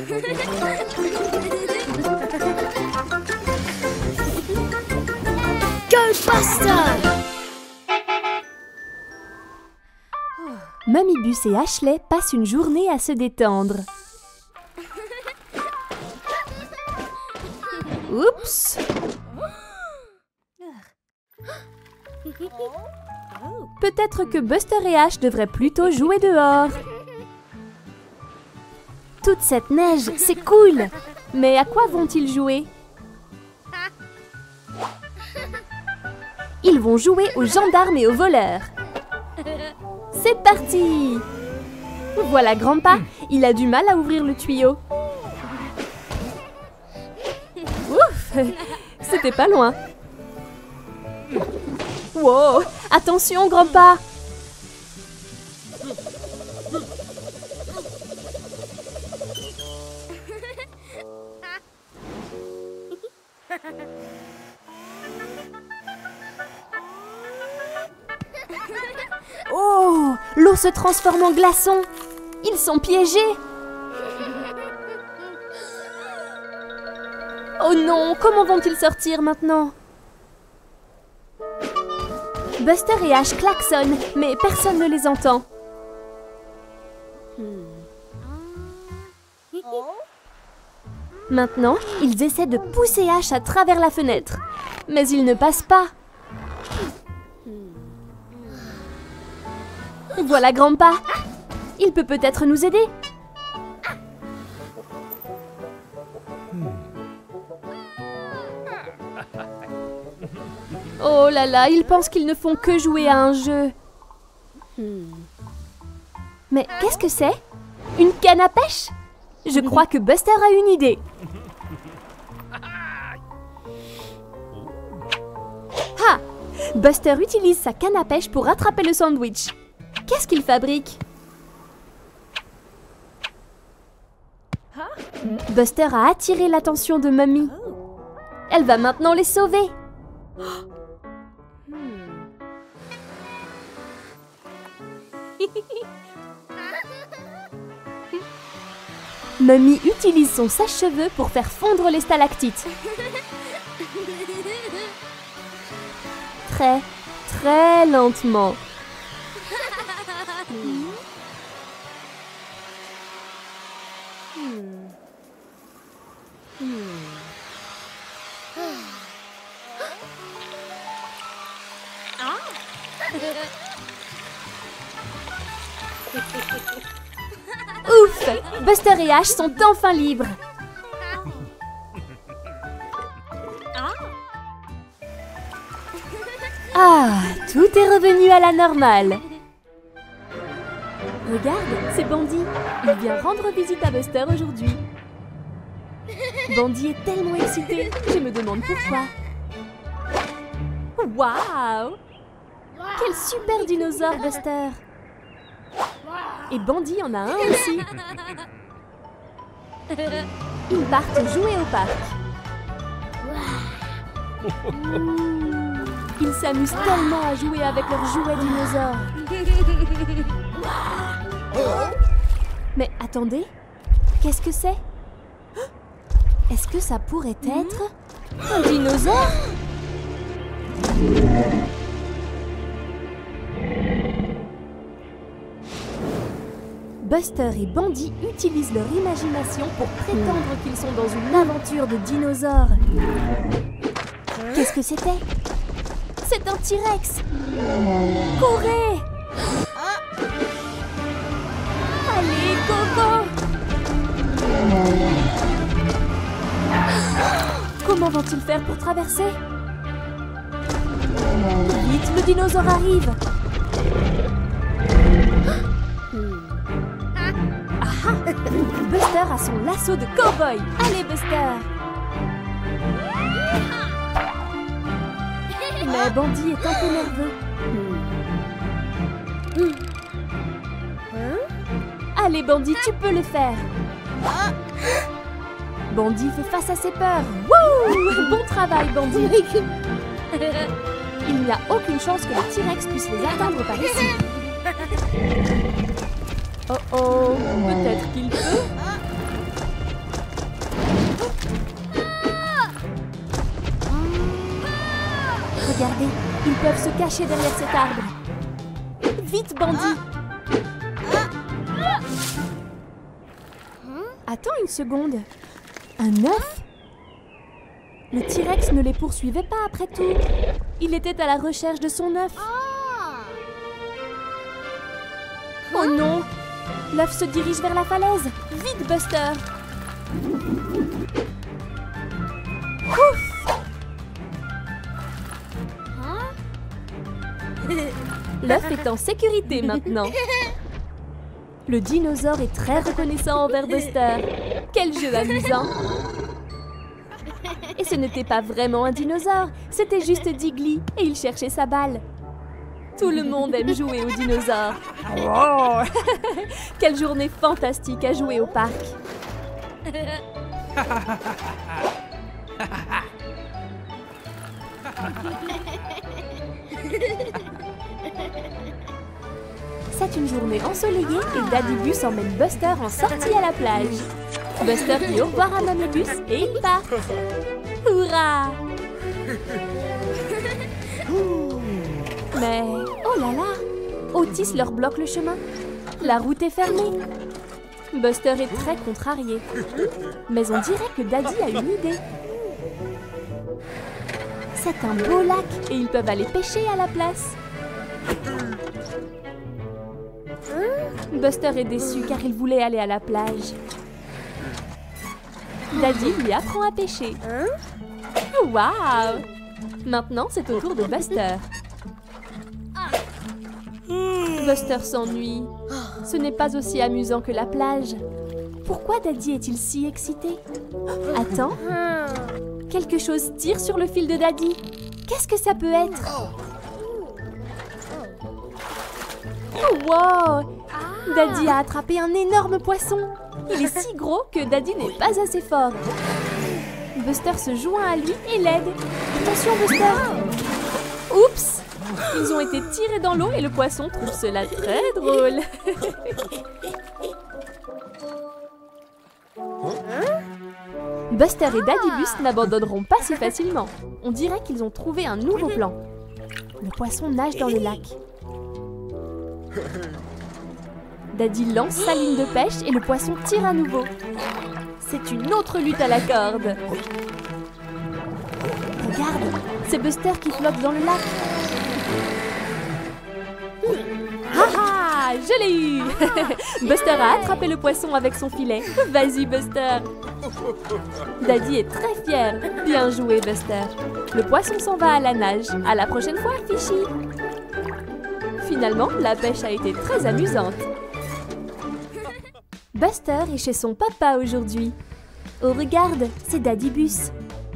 Go Buster! Mamie Bus et Ashley passent une journée à se détendre. Oups! Peut-être que Buster et Ash devraient plutôt jouer dehors. Toute cette neige, c'est cool! Mais à quoi vont-ils jouer? Ils vont jouer aux gendarmes et aux voleurs. C'est parti! Voilà Grandpa, il a du mal à ouvrir le tuyau. Ouf! C'était pas loin. Wow! Attention, Grandpa! Oh! L'eau se transforme en glaçons! Ils sont piégés! Oh non! Comment vont-ils sortir maintenant? Buster et Ash klaxonnent, mais personne ne les entend. Maintenant, ils essaient de pousser Ash à travers la fenêtre. Mais il ne passe pas. Voilà Grandpa. Il peut peut-être nous aider. Oh là là, ils pensent qu'ils ne font que jouer à un jeu. Mais qu'est-ce que c'est? Une canne à pêche? Je crois que Buster a une idée. Ah! Buster utilise sa canne à pêche pour attraper le sandwich. Qu'est-ce qu'il fabrique? Buster a attiré l'attention de Mamie. Elle va maintenant les sauver. Mamie utilise son sèche-cheveux pour faire fondre les stalactites. Très, très lentement. Ouf! Buster et Ash sont enfin libres. Ah, tout est revenu à la normale. Regarde, c'est Bandy. Il vient rendre visite à Buster aujourd'hui. Bandy est tellement excité, je me demande pourquoi. Waouh! Quel super dinosaure, Buster! Et Bandy en a un aussi. Ils partent jouer au parc. Ils s'amusent tellement à jouer avec leurs jouets dinosaures. Mais attendez, qu'est-ce que c'est? Est-ce que ça pourrait être un dinosaure? Buster et Bandy utilisent leur imagination pour prétendre qu'ils sont dans une aventure de dinosaures. Qu'est-ce que c'était? C'est un T-Rex! Courez! Allez, Coco! Comment vont-ils faire pour traverser? Vite, le dinosaure arrive! Buster a son lasso de cow-boy. Allez, Buster! Mais Bandy est un peu nerveux. Allez, Bandy, tu peux le faire. Bandy fait face à ses peurs. Wouh! Bon travail, Bandy. Il n'y a aucune chance que le T-Rex puisse les atteindre par ici. Oh oh, peut-être qu'il peut. Ils peuvent se cacher derrière cet arbre. Vite, bandit! Attends une seconde. Un œuf? Le T-Rex ne les poursuivait pas après tout. Il était à la recherche de son œuf. Oh non! L'œuf se dirige vers la falaise. Vite, Buster! Ouf! L'œuf est en sécurité maintenant. Le dinosaure est très reconnaissant envers Buster. Quel jeu amusant! Et ce n'était pas vraiment un dinosaure, c'était juste Diggly et il cherchait sa balle. Tout le monde aime jouer aux dinosaures. Oh. Quelle journée fantastique à jouer au parc. C'est une journée ensoleillée et Daddy Bus emmène Buster en sortie à la plage. Buster dit au revoir à Mamie Bus et il part. Hurrah! Mais, oh là là! Otis leur bloque le chemin. La route est fermée. Buster est très contrarié. Mais on dirait que Daddy a une idée. C'est un beau lac et ils peuvent aller pêcher à la place. Buster est déçu car il voulait aller à la plage. Daddy lui apprend à pêcher. Waouh! Maintenant, c'est au tour de Buster. Buster s'ennuie. Ce n'est pas aussi amusant que la plage. Pourquoi Daddy est-il si excité? Attends. Quelque chose tire sur le fil de Daddy. Qu'est-ce que ça peut être? Oh, wow! Daddy a attrapé un énorme poisson. Il est si gros que Daddy n'est pas assez fort. Buster se joint à lui et l'aide. Attention, Buster! Oups! Ils ont été tirés dans l'eau et le poisson trouve cela très drôle. Buster et Daddy Bus n'abandonneront pas si facilement. On dirait qu'ils ont trouvé un nouveau plan. Le poisson nage dans le lac. Daddy lance sa ligne de pêche et le poisson tire à nouveau. C'est une autre lutte à la corde. Regarde, c'est Buster qui flotte dans le lac. Ah, je l'ai eu! Buster a attrapé le poisson avec son filet. Vas-y, Buster! Daddy est très fier. Bien joué, Buster. Le poisson s'en va à la nage. À la prochaine fois, Fishy! Finalement, la pêche a été très amusante. Buster est chez son papa aujourd'hui. Oh, regarde, c'est Daddy Bus.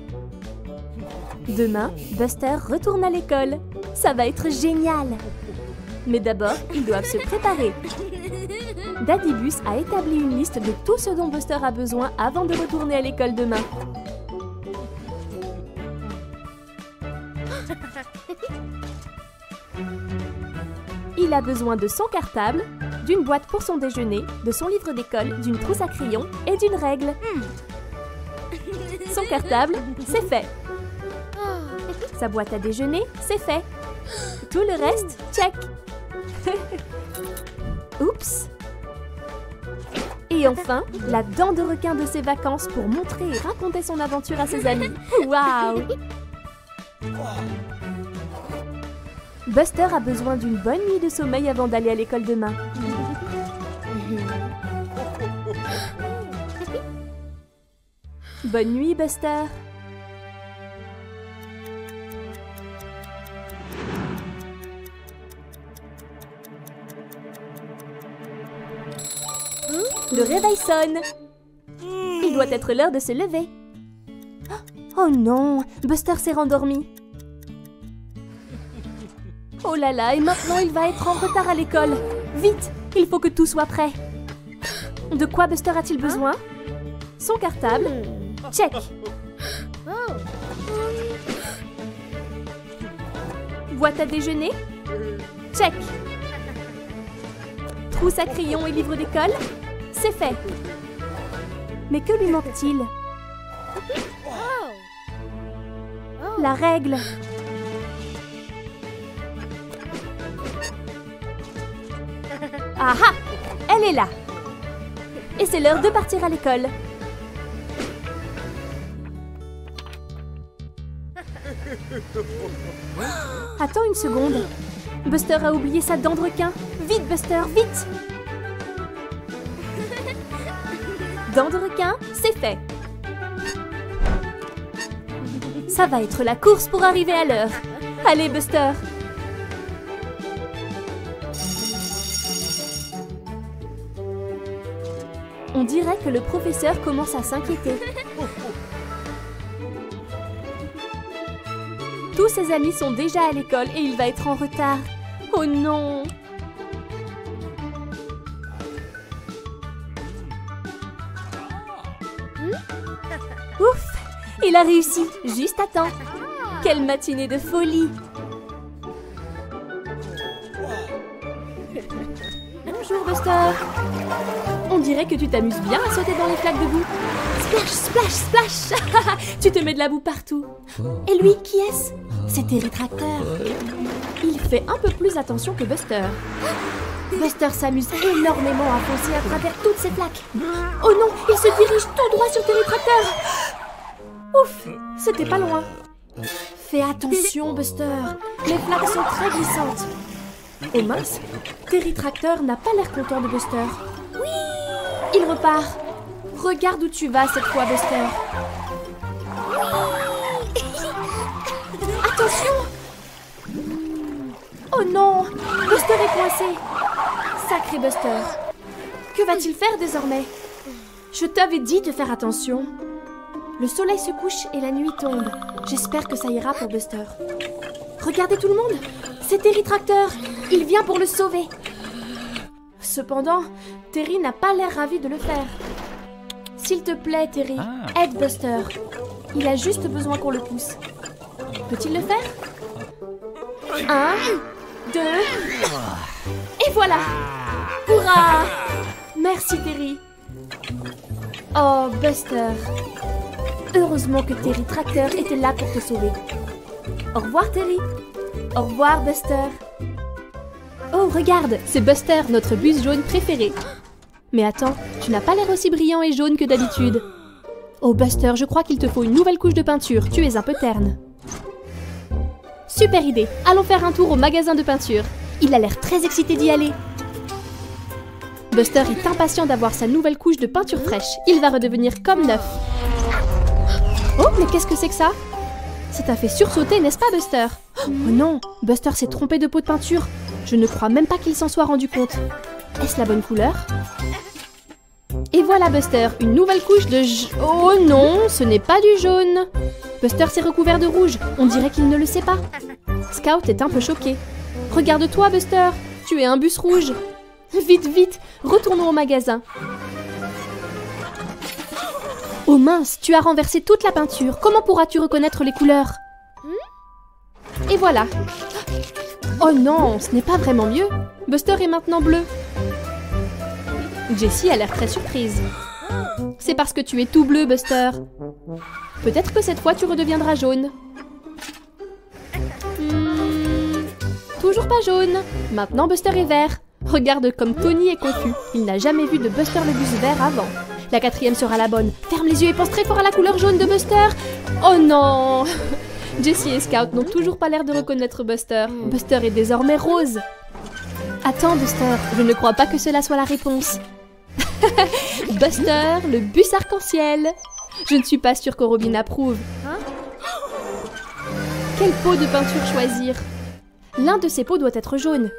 Demain, Buster retourne à l'école. Ça va être génial! Mais d'abord, ils doivent se préparer. Daddy Bus a établi une liste de tout ce dont Buster a besoin avant de retourner à l'école demain. Il a besoin de son cartable, d'une boîte pour son déjeuner, de son livre d'école, d'une trousse à crayons et d'une règle. Son cartable, c'est fait. Sa boîte à déjeuner, c'est fait. Tout le reste, check. Oups. Et enfin, la dent de requin de ses vacances pour montrer et raconter son aventure à ses amis. Waouh! Buster a besoin d'une bonne nuit de sommeil avant d'aller à l'école demain. Bonne nuit, Buster. Le réveil sonne. Il doit être l'heure de se lever. Oh non, Buster s'est rendormi. Oh là là, et maintenant il va être en retard à l'école. Vite, il faut que tout soit prêt. De quoi Buster a-t-il besoin? Son cartable. Check. Boîte à déjeuner. Check. Trousse à crayon et livre d'école. C'est fait. Mais que lui manque-t-il? La règle. Ah ah! Elle est là! Et c'est l'heure de partir à l'école. Attends une seconde. Buster a oublié sa dent de requin. Vite, Buster, vite! Dent de requin, c'est fait. Ça va être la course pour arriver à l'heure. Allez, Buster! On dirait que le professeur commence à s'inquiéter. Tous ses amis sont déjà à l'école et il va être en retard. Oh non! Ouf! Il a réussi, juste à temps. Quelle matinée de folie! Bonjour, Buster! On dirait que tu t'amuses bien à sauter dans les flaques de boue. Splash, splash, splash! Tu te mets de la boue partout. Et lui, qui est-ce? C'est Terry Tracteur. Il fait un peu plus attention que Buster. Buster s'amuse énormément à foncer à travers toutes ces flaques. Oh non, il se dirige tout droit sur Terry Tracteur. Ouf, c'était pas loin. Fais attention, Buster. Les flaques sont très glissantes. Oh mince, Terry Tracteur n'a pas l'air content de Buster. Oui! Il repart. Regarde où tu vas cette fois, Buster. Oui! Attention! Oh non! Buster est coincé. Sacré Buster. Que va-t-il faire désormais? Je t'avais dit de faire attention. Le soleil se couche et la nuit tombe. J'espère que ça ira pour Buster. Regardez tout le monde! C'est Terry Tracteur! Il vient pour le sauver. Cependant, Terry n'a pas l'air ravi de le faire. S'il te plaît, Terry, aide Buster. Il a juste besoin qu'on le pousse. Peut-il le faire? 1, 2... Et voilà! Hurrah! Merci, Terry. Oh, Buster. Heureusement que Terry Tracteur était là pour te sauver. Au revoir, Terry. Au revoir, Buster. Oh, regarde, c'est Buster, notre bus jaune préféré. Mais attends, tu n'as pas l'air aussi brillant et jaune que d'habitude. Oh, Buster, je crois qu'il te faut une nouvelle couche de peinture. Tu es un peu terne. Super idée. Allons faire un tour au magasin de peinture. Il a l'air très excité d'y aller. Buster est impatient d'avoir sa nouvelle couche de peinture fraîche. Il va redevenir comme neuf. Oh, mais qu'est-ce que c'est que ça? Ça t'a fait sursauter, n'est-ce pas, Buster? Oh non, Buster s'est trompé de pot de peinture. Je ne crois même pas qu'il s'en soit rendu compte. Est-ce la bonne couleur? Et voilà, Buster, une nouvelle couche de oh non, ce n'est pas du jaune. Buster s'est recouvert de rouge. On dirait qu'il ne le sait pas. Scout est un peu choqué. Regarde-toi, Buster, tu es un bus rouge. Vite, vite, retournons au magasin. Oh mince, tu as renversé toute la peinture. Comment pourras-tu reconnaître les couleurs? Et voilà. Oh non, ce n'est pas vraiment mieux. Buster est maintenant bleu. Jessie a l'air très surprise. C'est parce que tu es tout bleu, Buster. Peut-être que cette fois tu redeviendras jaune. Toujours pas jaune. Maintenant Buster est vert. Regarde comme Tony est confus. Il n'a jamais vu de Buster le bus vert avant. La 4e sera la bonne. Ferme les yeux et pense très fort à la couleur jaune de Buster. Oh non! Jessie et Scout n'ont toujours pas l'air de reconnaître Buster. Buster est désormais rose. Attends, Buster, je ne crois pas que cela soit la réponse. Buster, le bus arc-en-ciel. Je ne suis pas sûre que Robin approuve. Quel pot de peinture choisir? L'un de ces pots doit être jaune.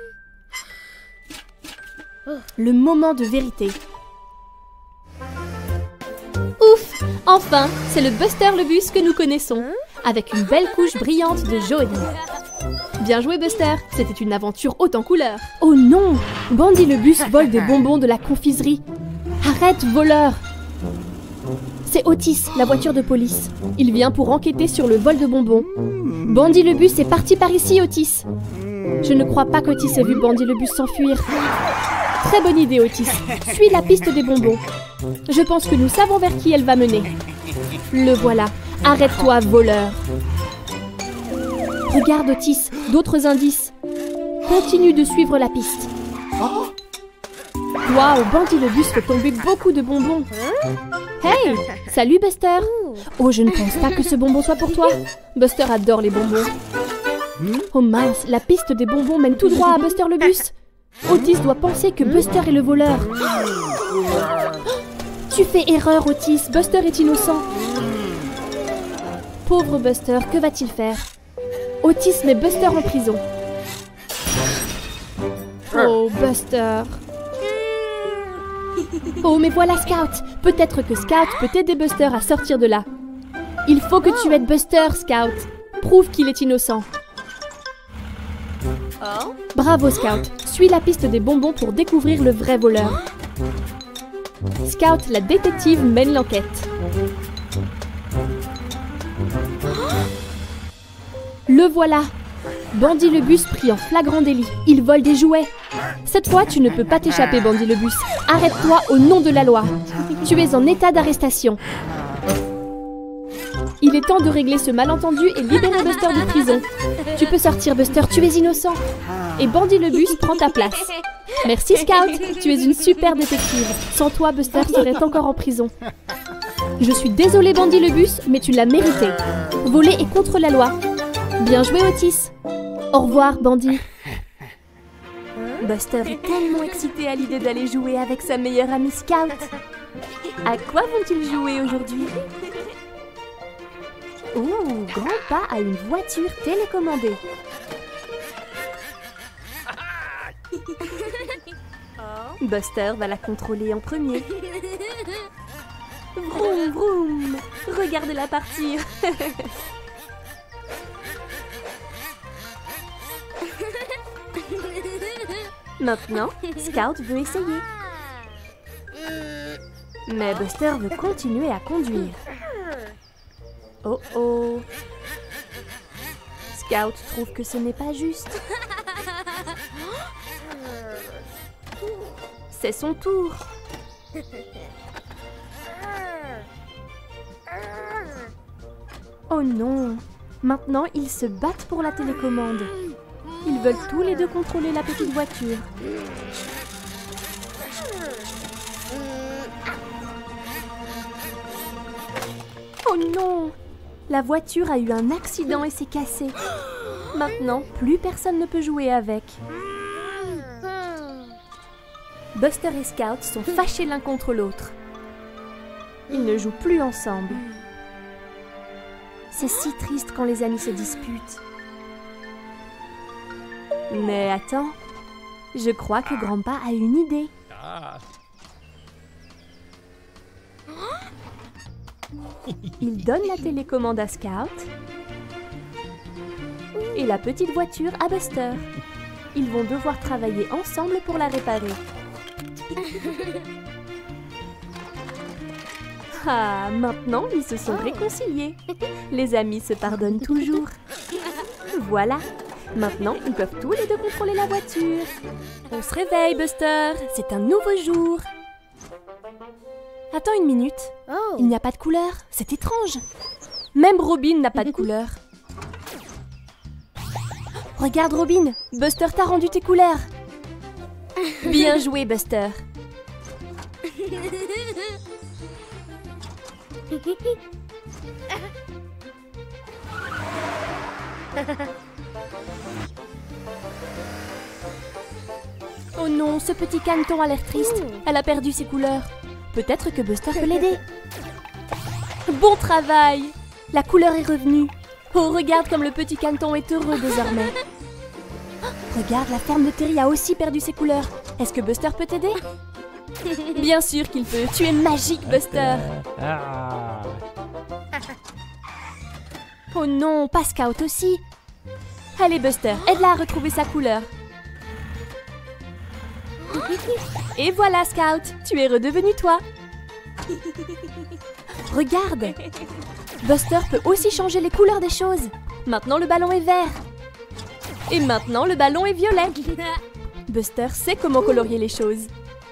Le moment de vérité. Ouf! Enfin, c'est le Buster le bus que nous connaissons, avec une belle couche brillante de jaune. Bien joué, Buster, c'était une aventure haute en couleurs. Oh non! Bandy le bus vole des bonbons de la confiserie. Arrête, voleur! C'est Otis, la voiture de police. Il vient pour enquêter sur le vol de bonbons. Bandy le bus est parti par ici, Otis. Je ne crois pas qu'Otis ait vu Bandy le bus s'enfuir. Très bonne idée, Otis. Suis la piste des bonbons. Je pense que nous savons vers qui elle va mener. Le voilà. Arrête-toi, voleur. Regarde, Otis, d'autres indices. Continue de suivre la piste. Waouh, Bandy le bus fait tomber beaucoup de bonbons. Hey, salut Buster. Oh, je ne pense pas que ce bonbon soit pour toi. Buster adore les bonbons. Oh mince, la piste des bonbons mène tout droit à Buster le bus. Otis doit penser que Buster est le voleur. Tu fais erreur, Otis. Buster est innocent. Pauvre Buster, que va-t-il faire? Otis met Buster en prison. Oh, Buster. Oh, mais voilà Scout. Peut-être que Scout peut aider Buster à sortir de là. Il faut que tu aides Buster, Scout. Prouve qu'il est innocent. Bravo, Scout. Suis la piste des bonbons pour découvrir le vrai voleur. Scout, la détective, mène l'enquête. Le voilà. Bandy le bus pris en flagrant délit. Il vole des jouets. Cette fois, tu ne peux pas t'échapper, Bandy le bus. Arrête-toi au nom de la loi. Tu es en état d'arrestation. Il est temps de régler ce malentendu et libérer Buster de prison. Tu peux sortir, Buster, tu es innocent. Et Bandy le bus prend ta place. Merci, Scout. Tu es une super détective. Sans toi, Buster serait encore en prison. Je suis désolée, Bandy le bus, mais tu l'as mérité. Voler est contre la loi. Bien joué, Otis. Au revoir, Bandy. Buster est tellement excité à l'idée d'aller jouer avec sa meilleure amie Scout. À quoi vont-ils jouer aujourd'hui? Oh, Grandpa a une voiture télécommandée. Buster va la contrôler en premier. Vroom, vroom. Regardez-la partir. Maintenant, Scout veut essayer. Mais Buster veut continuer à conduire. Oh oh. Scout trouve que ce n'est pas juste. C'est son tour. Oh non. Maintenant, ils se battent pour la télécommande. Ils veulent tous les deux contrôler la petite voiture. Oh non! La voiture a eu un accident et s'est cassée. Maintenant, plus personne ne peut jouer avec. Buster et Scout sont fâchés l'un contre l'autre. Ils ne jouent plus ensemble. C'est si triste quand les amis se disputent. Mais attends, je crois que Grandpa a une idée. Il donne la télécommande à Scout et la petite voiture à Buster. Ils vont devoir travailler ensemble pour la réparer. Ah, maintenant ils se sont réconciliés. Les amis se pardonnent toujours. Voilà. Maintenant, ils peuvent tous les deux contrôler la voiture. On se réveille, Buster. C'est un nouveau jour. Attends une minute. Il n'y a pas de couleur. C'est étrange. Même Robin n'a pas de couleur. Regarde, Robin. Buster t'a rendu tes couleurs. Bien joué, Buster. Oh non, ce petit caneton a l'air triste. Elle a perdu ses couleurs. Peut-être que Buster peut l'aider. Bon travail! La couleur est revenue. Oh, regarde comme le petit caneton est heureux désormais. Regarde, la ferme de Terry a aussi perdu ses couleurs. Est-ce que Buster peut t'aider? Bien sûr qu'il peut. Tu es magique, Buster. Oh non, pas Scout aussi. Allez, Buster, aide-la à retrouver sa couleur. Et voilà, Scout, tu es redevenu toi. Regarde, Buster peut aussi changer les couleurs des choses. Maintenant, le ballon est vert. Et maintenant, le ballon est violet. Buster sait comment colorier les choses.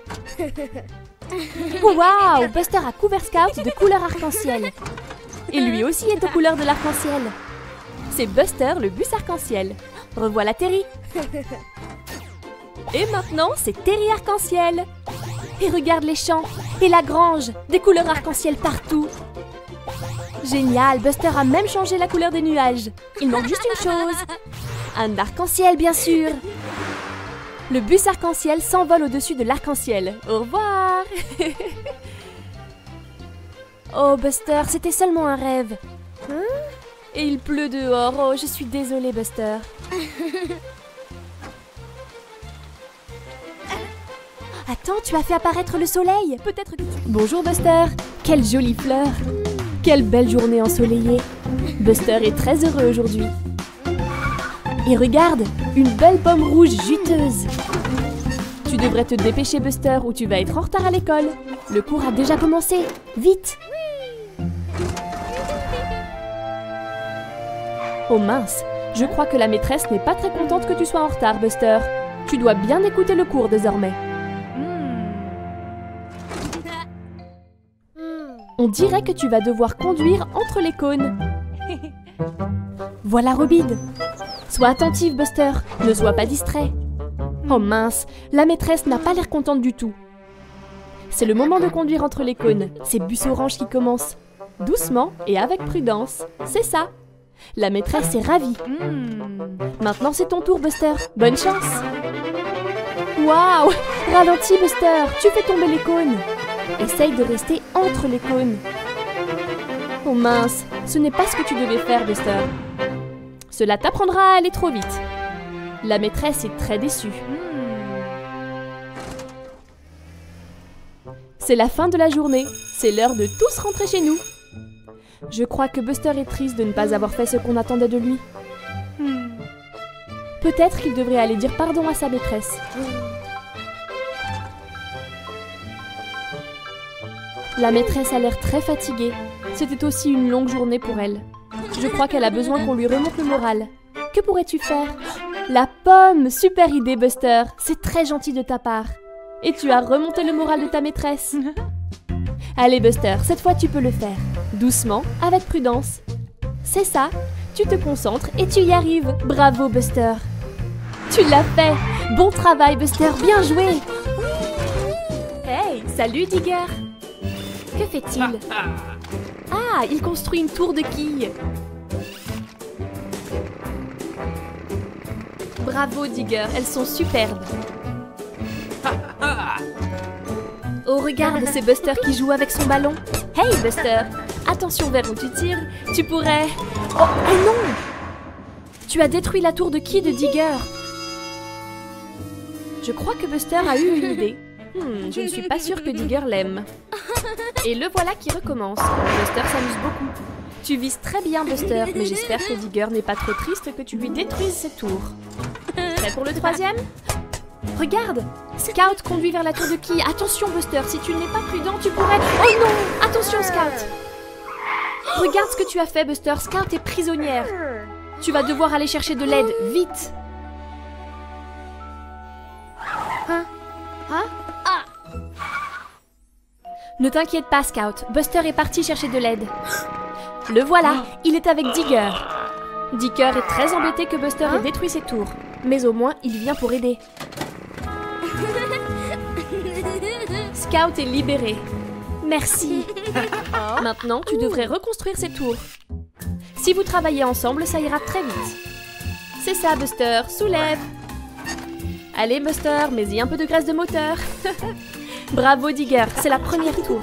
Waouh, Buster a couvert Scout de couleur arc-en-ciel. Et lui aussi est aux couleurs de l'arc-en-ciel. C'est Buster, le bus arc-en-ciel. Revoilà Terry. Et maintenant, c'est Terry arc-en-ciel. Et regarde les champs et la grange, des couleurs arc-en-ciel partout. Génial, Buster a même changé la couleur des nuages. Il manque juste une chose. Un arc-en-ciel, bien sûr. Le bus arc-en-ciel s'envole au-dessus de l'arc-en-ciel. Au revoir. Oh, Buster, c'était seulement un rêve. Et il pleut dehors. Oh, je suis désolée, Buster. Attends, tu as fait apparaître le soleil. Peut-être que tu... Bonjour, Buster. Quelle jolie fleur. Quelle belle journée ensoleillée. Buster est très heureux aujourd'hui. Et regarde, une belle pomme rouge juteuse. Tu devrais te dépêcher, Buster, ou tu vas être en retard à l'école. Le cours a déjà commencé. Vite! Oh mince, je crois que la maîtresse n'est pas très contente que tu sois en retard, Buster. Tu dois bien écouter le cours désormais. On dirait que tu vas devoir conduire entre les cônes. Voilà Robide. Sois attentive, Buster. Ne sois pas distrait. Oh mince, la maîtresse n'a pas l'air contente du tout. C'est le moment de conduire entre les cônes. C'est bus orange qui commence. Doucement et avec prudence. C'est ça. La maîtresse est ravie. Maintenant, c'est ton tour, Buster. Bonne chance. Waouh! Ralentis, Buster. Tu fais tomber les cônes. Essaye de rester entre les cônes. Oh mince, ce n'est pas ce que tu devais faire, Buster. Cela t'apprendra à aller trop vite. La maîtresse est très déçue. C'est la fin de la journée. C'est l'heure de tous rentrer chez nous. Je crois que Buster est triste de ne pas avoir fait ce qu'on attendait de lui. Peut-être qu'il devrait aller dire pardon à sa maîtresse. La maîtresse a l'air très fatiguée. C'était aussi une longue journée pour elle. Je crois qu'elle a besoin qu'on lui remonte le moral. Que pourrais-tu faire? La pomme! Super idée, Buster! C'est très gentil de ta part. Et tu as remonté le moral de ta maîtresse. Allez, Buster, cette fois tu peux le faire. Doucement, avec prudence. C'est ça, tu te concentres et tu y arrives. Bravo, Buster! Tu l'as fait! Bon travail, Buster, bien joué! Hey, salut, Digger! Que fait-il? Ah, il construit une tour de quilles. Bravo, Digger, elles sont superbes. Oh, regarde, c'est Buster qui joue avec son ballon. Hey, Buster, attention vers où tu tires. Tu pourrais... Oh non! Tu as détruit la tour de quilles de Digger. Je crois que Buster a eu une idée. Je ne suis pas sûre que Digger l'aime. Et le voilà qui recommence. Buster s'amuse beaucoup. Tu vises très bien, Buster, mais j'espère que Digger n'est pas trop triste que tu lui détruises ses tours. Prêt pour le troisième? Regarde! Scout conduit vers la tour de quilles. Attention, Buster, si tu n'es pas prudent, tu pourrais... Oh non! Attention, Scout! Regarde ce que tu as fait, Buster. Scout est prisonnière. Tu vas devoir aller chercher de l'aide, vite! Ne t'inquiète pas, Scout. Buster est parti chercher de l'aide. Le voilà, il est avec Digger. Digger est très embêté que Buster ait détruit ses tours. Mais au moins, il vient pour aider. Scout est libéré. Merci. Maintenant, tu devrais reconstruire ses tours. Si vous travaillez ensemble, ça ira très vite. C'est ça, Buster. Soulève. Allez, Buster, mets-y un peu de graisse de moteur. Bravo, Digger. C'est la première tour.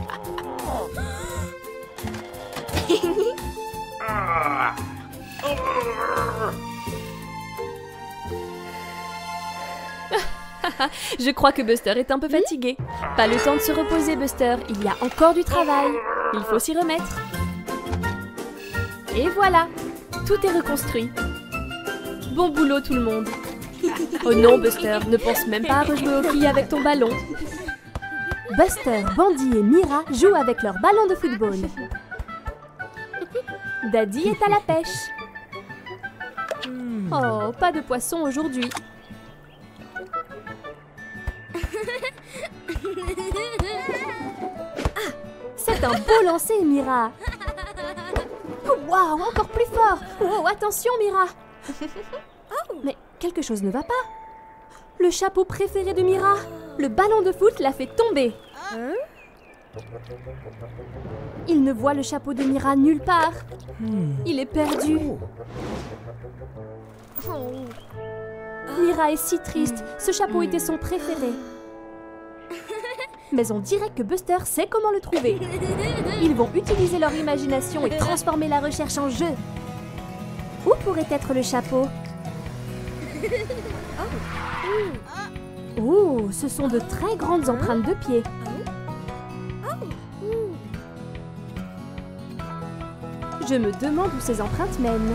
Je crois que Buster est un peu fatigué. Pas le temps de se reposer, Buster. Il y a encore du travail. Il faut s'y remettre. Et voilà. Tout est reconstruit. Bon boulot, tout le monde. Oh non, Buster, ne pense même pas à rejouer aux quilles avec ton ballon. Buster, Bandy et Mira jouent avec leur ballon de football. Daddy est à la pêche. Oh, pas de poisson aujourd'hui. Ah, c'est un beau lancer, Mira. Waouh, encore plus fort. Oh, attention, Mira. Mais quelque chose ne va pas. Le chapeau préféré de Mira. Le ballon de foot l'a fait tomber. Il ne voit le chapeau de Mira nulle part. Il est perdu. Mira est si triste. Ce chapeau était son préféré. Mais on dirait que Buster sait comment le trouver. Ils vont utiliser leur imagination et transformer la recherche en jeu. Où pourrait être le chapeau? Oh, ce sont de très grandes empreintes de pieds. Je me demande où ces empreintes mènent.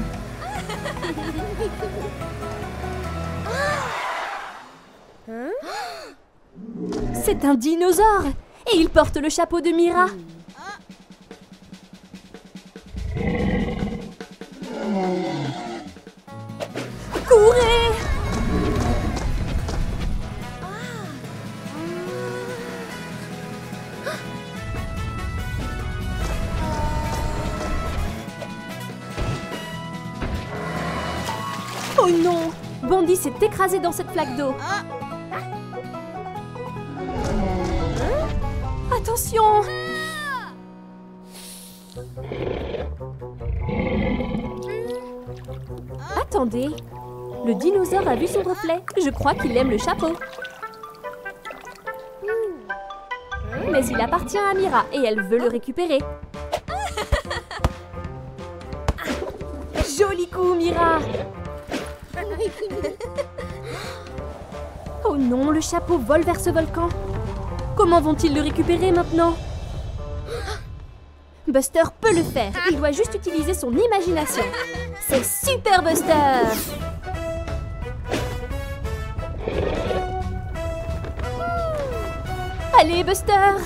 C'est un dinosaure! Et il porte le chapeau de Mira. Courez! Oh non! Bondy s'est écrasé dans cette flaque d'eau. Attention! Attendez, le dinosaure a vu son reflet. Je crois qu'il aime le chapeau. Mais il appartient à Mira et elle veut le récupérer. Joli coup, Mira! Oh non, le chapeau vole vers ce volcan. Comment vont-ils le récupérer maintenant? Buster peut le faire. Il doit juste utiliser son imagination. C'est super, Buster! Allez, Buster!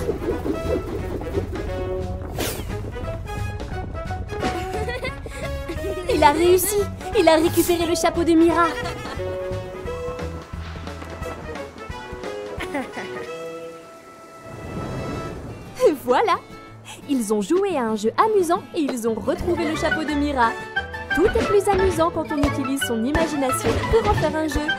Il a réussi! Il a récupéré le chapeau de Mira. Voilà! Ils ont joué à un jeu amusant et ils ont retrouvé le chapeau de Mira. Tout est plus amusant quand on utilise son imagination pour en faire un jeu.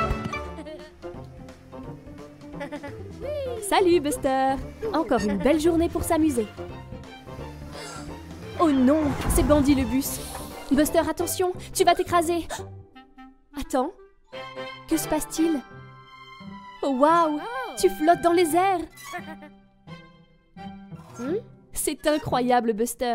Salut, Buster! Encore une belle journée pour s'amuser. Oh non, c'est Bandy le bus. Buster, attention, tu vas t'écraser. Attends, que se passe-t-il? Oh waouh, tu flottes dans les airs. C'est incroyable, Buster.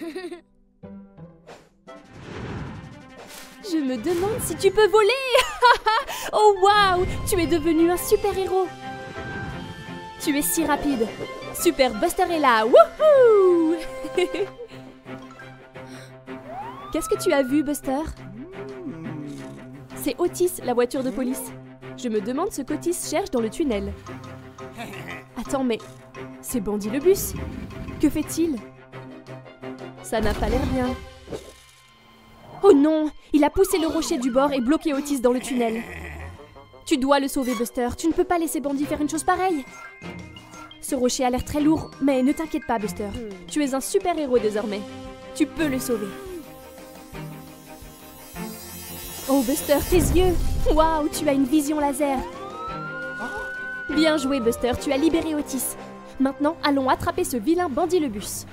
Je me demande si tu peux voler. Oh waouh, tu es devenu un super-héros. Tu es si rapide. Super Buster est là. Wouhou! Qu'est-ce que tu as vu, Buster? C'est Otis, la voiture de police. Je me demande ce qu'Otis cherche dans le tunnel. Attends, mais c'est Bandy le bus. Que fait-il? Ça n'a pas l'air bien. Oh non! Il a poussé le rocher du bord et bloqué Otis dans le tunnel. Tu dois le sauver, Buster. Tu ne peux pas laisser Bandy faire une chose pareille. Ce rocher a l'air très lourd, mais ne t'inquiète pas, Buster. Tu es un super-héros désormais. Tu peux le sauver. Oh, Buster, tes yeux! Waouh, tu as une vision laser. Bien joué, Buster. Tu as libéré Otis. Maintenant, allons attraper ce vilain Bandy le bus.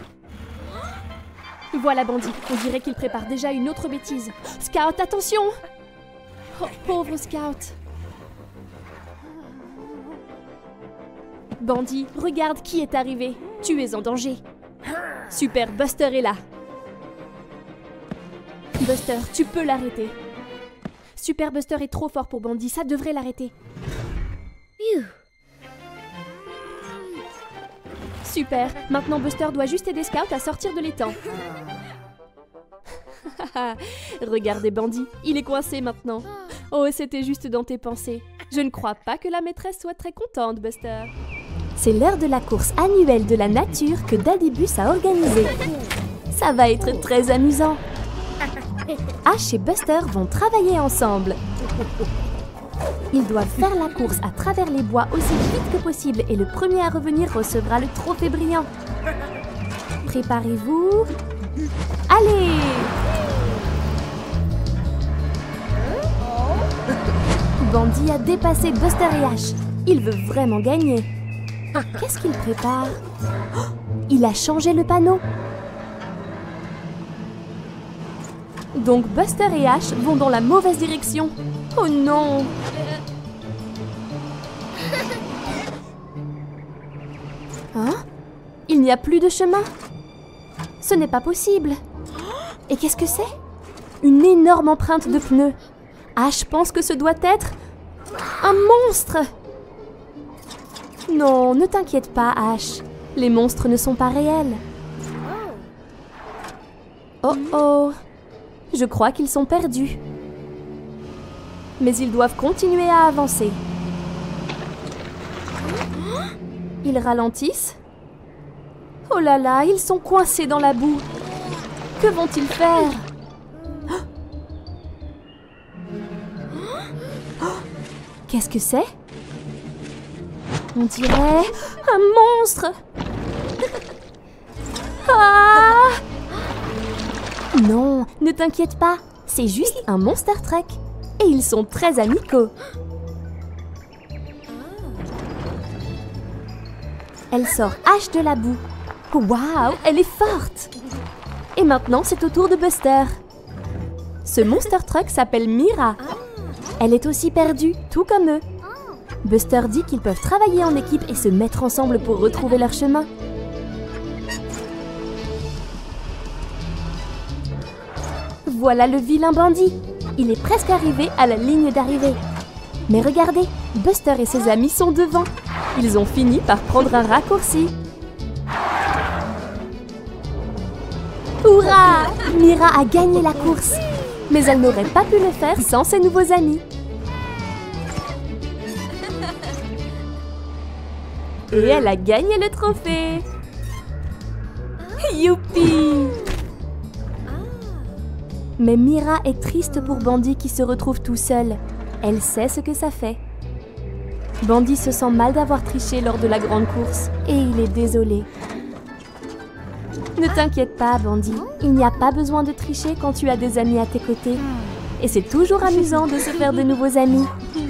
Voilà Bandy. On dirait qu'il prépare déjà une autre bêtise. Scout, attention! Oh, pauvre Scout. Bandy, regarde qui est arrivé. Tu es en danger. Super, Buster est là. Buster, tu peux l'arrêter. Super Buster est trop fort pour Bandy, ça devrait l'arrêter. Super, maintenant Buster doit juste aider Scout à sortir de l'étang. Regardez Bandy, il est coincé maintenant. Oh, c'était juste dans tes pensées. Je ne crois pas que la maîtresse soit très contente, Buster. C'est l'heure de la course annuelle de la nature que Daddy Bus a organisée. Ça va être très amusant. Ash et Buster vont travailler ensemble. Ils doivent faire la course à travers les bois aussi vite que possible et le premier à revenir recevra le trophée brillant. Préparez-vous. Allez! Bandy a dépassé Buster et Ash. Il veut vraiment gagner. Qu'est-ce qu'il prépare? Oh, il a changé le panneau. Donc Buster et Ash vont dans la mauvaise direction. Oh non! Hein? Il n'y a plus de chemin. Ce n'est pas possible. Et qu'est-ce que c'est? Une énorme empreinte de pneus. Ash pense que ce doit être un monstre. Non, ne t'inquiète pas, Ash. Les monstres ne sont pas réels. Oh oh! Je crois qu'ils sont perdus. Mais ils doivent continuer à avancer. Ils ralentissent. Oh là là, ils sont coincés dans la boue. Que vont-ils faire? Qu'est-ce que c'est? On dirait un monstre. Ah! Non, ne t'inquiète pas. C'est juste un Monster Truck. Et ils sont très amicaux. Elle sort Ash de la boue. Waouh, elle est forte. Et maintenant, c'est au tour de Buster. Ce Monster Truck s'appelle Mira. Elle est aussi perdue, tout comme eux. Buster dit qu'ils peuvent travailler en équipe et se mettre ensemble pour retrouver leur chemin. Voilà le vilain bandit. Il est presque arrivé à la ligne d'arrivée. Mais regardez, Buster et ses amis sont devant. Ils ont fini par prendre un raccourci. Hurrah! Mira a gagné la course. Mais elle n'aurait pas pu le faire sans ses nouveaux amis. Et elle a gagné le trophée. Youpi! Mais Mira est triste pour Bandy qui se retrouve tout seul. Elle sait ce que ça fait. Bandy se sent mal d'avoir triché lors de la grande course et il est désolé. Ne t'inquiète pas, Bandy. Il n'y a pas besoin de tricher quand tu as des amis à tes côtés. Et c'est toujours amusant de se faire de nouveaux amis.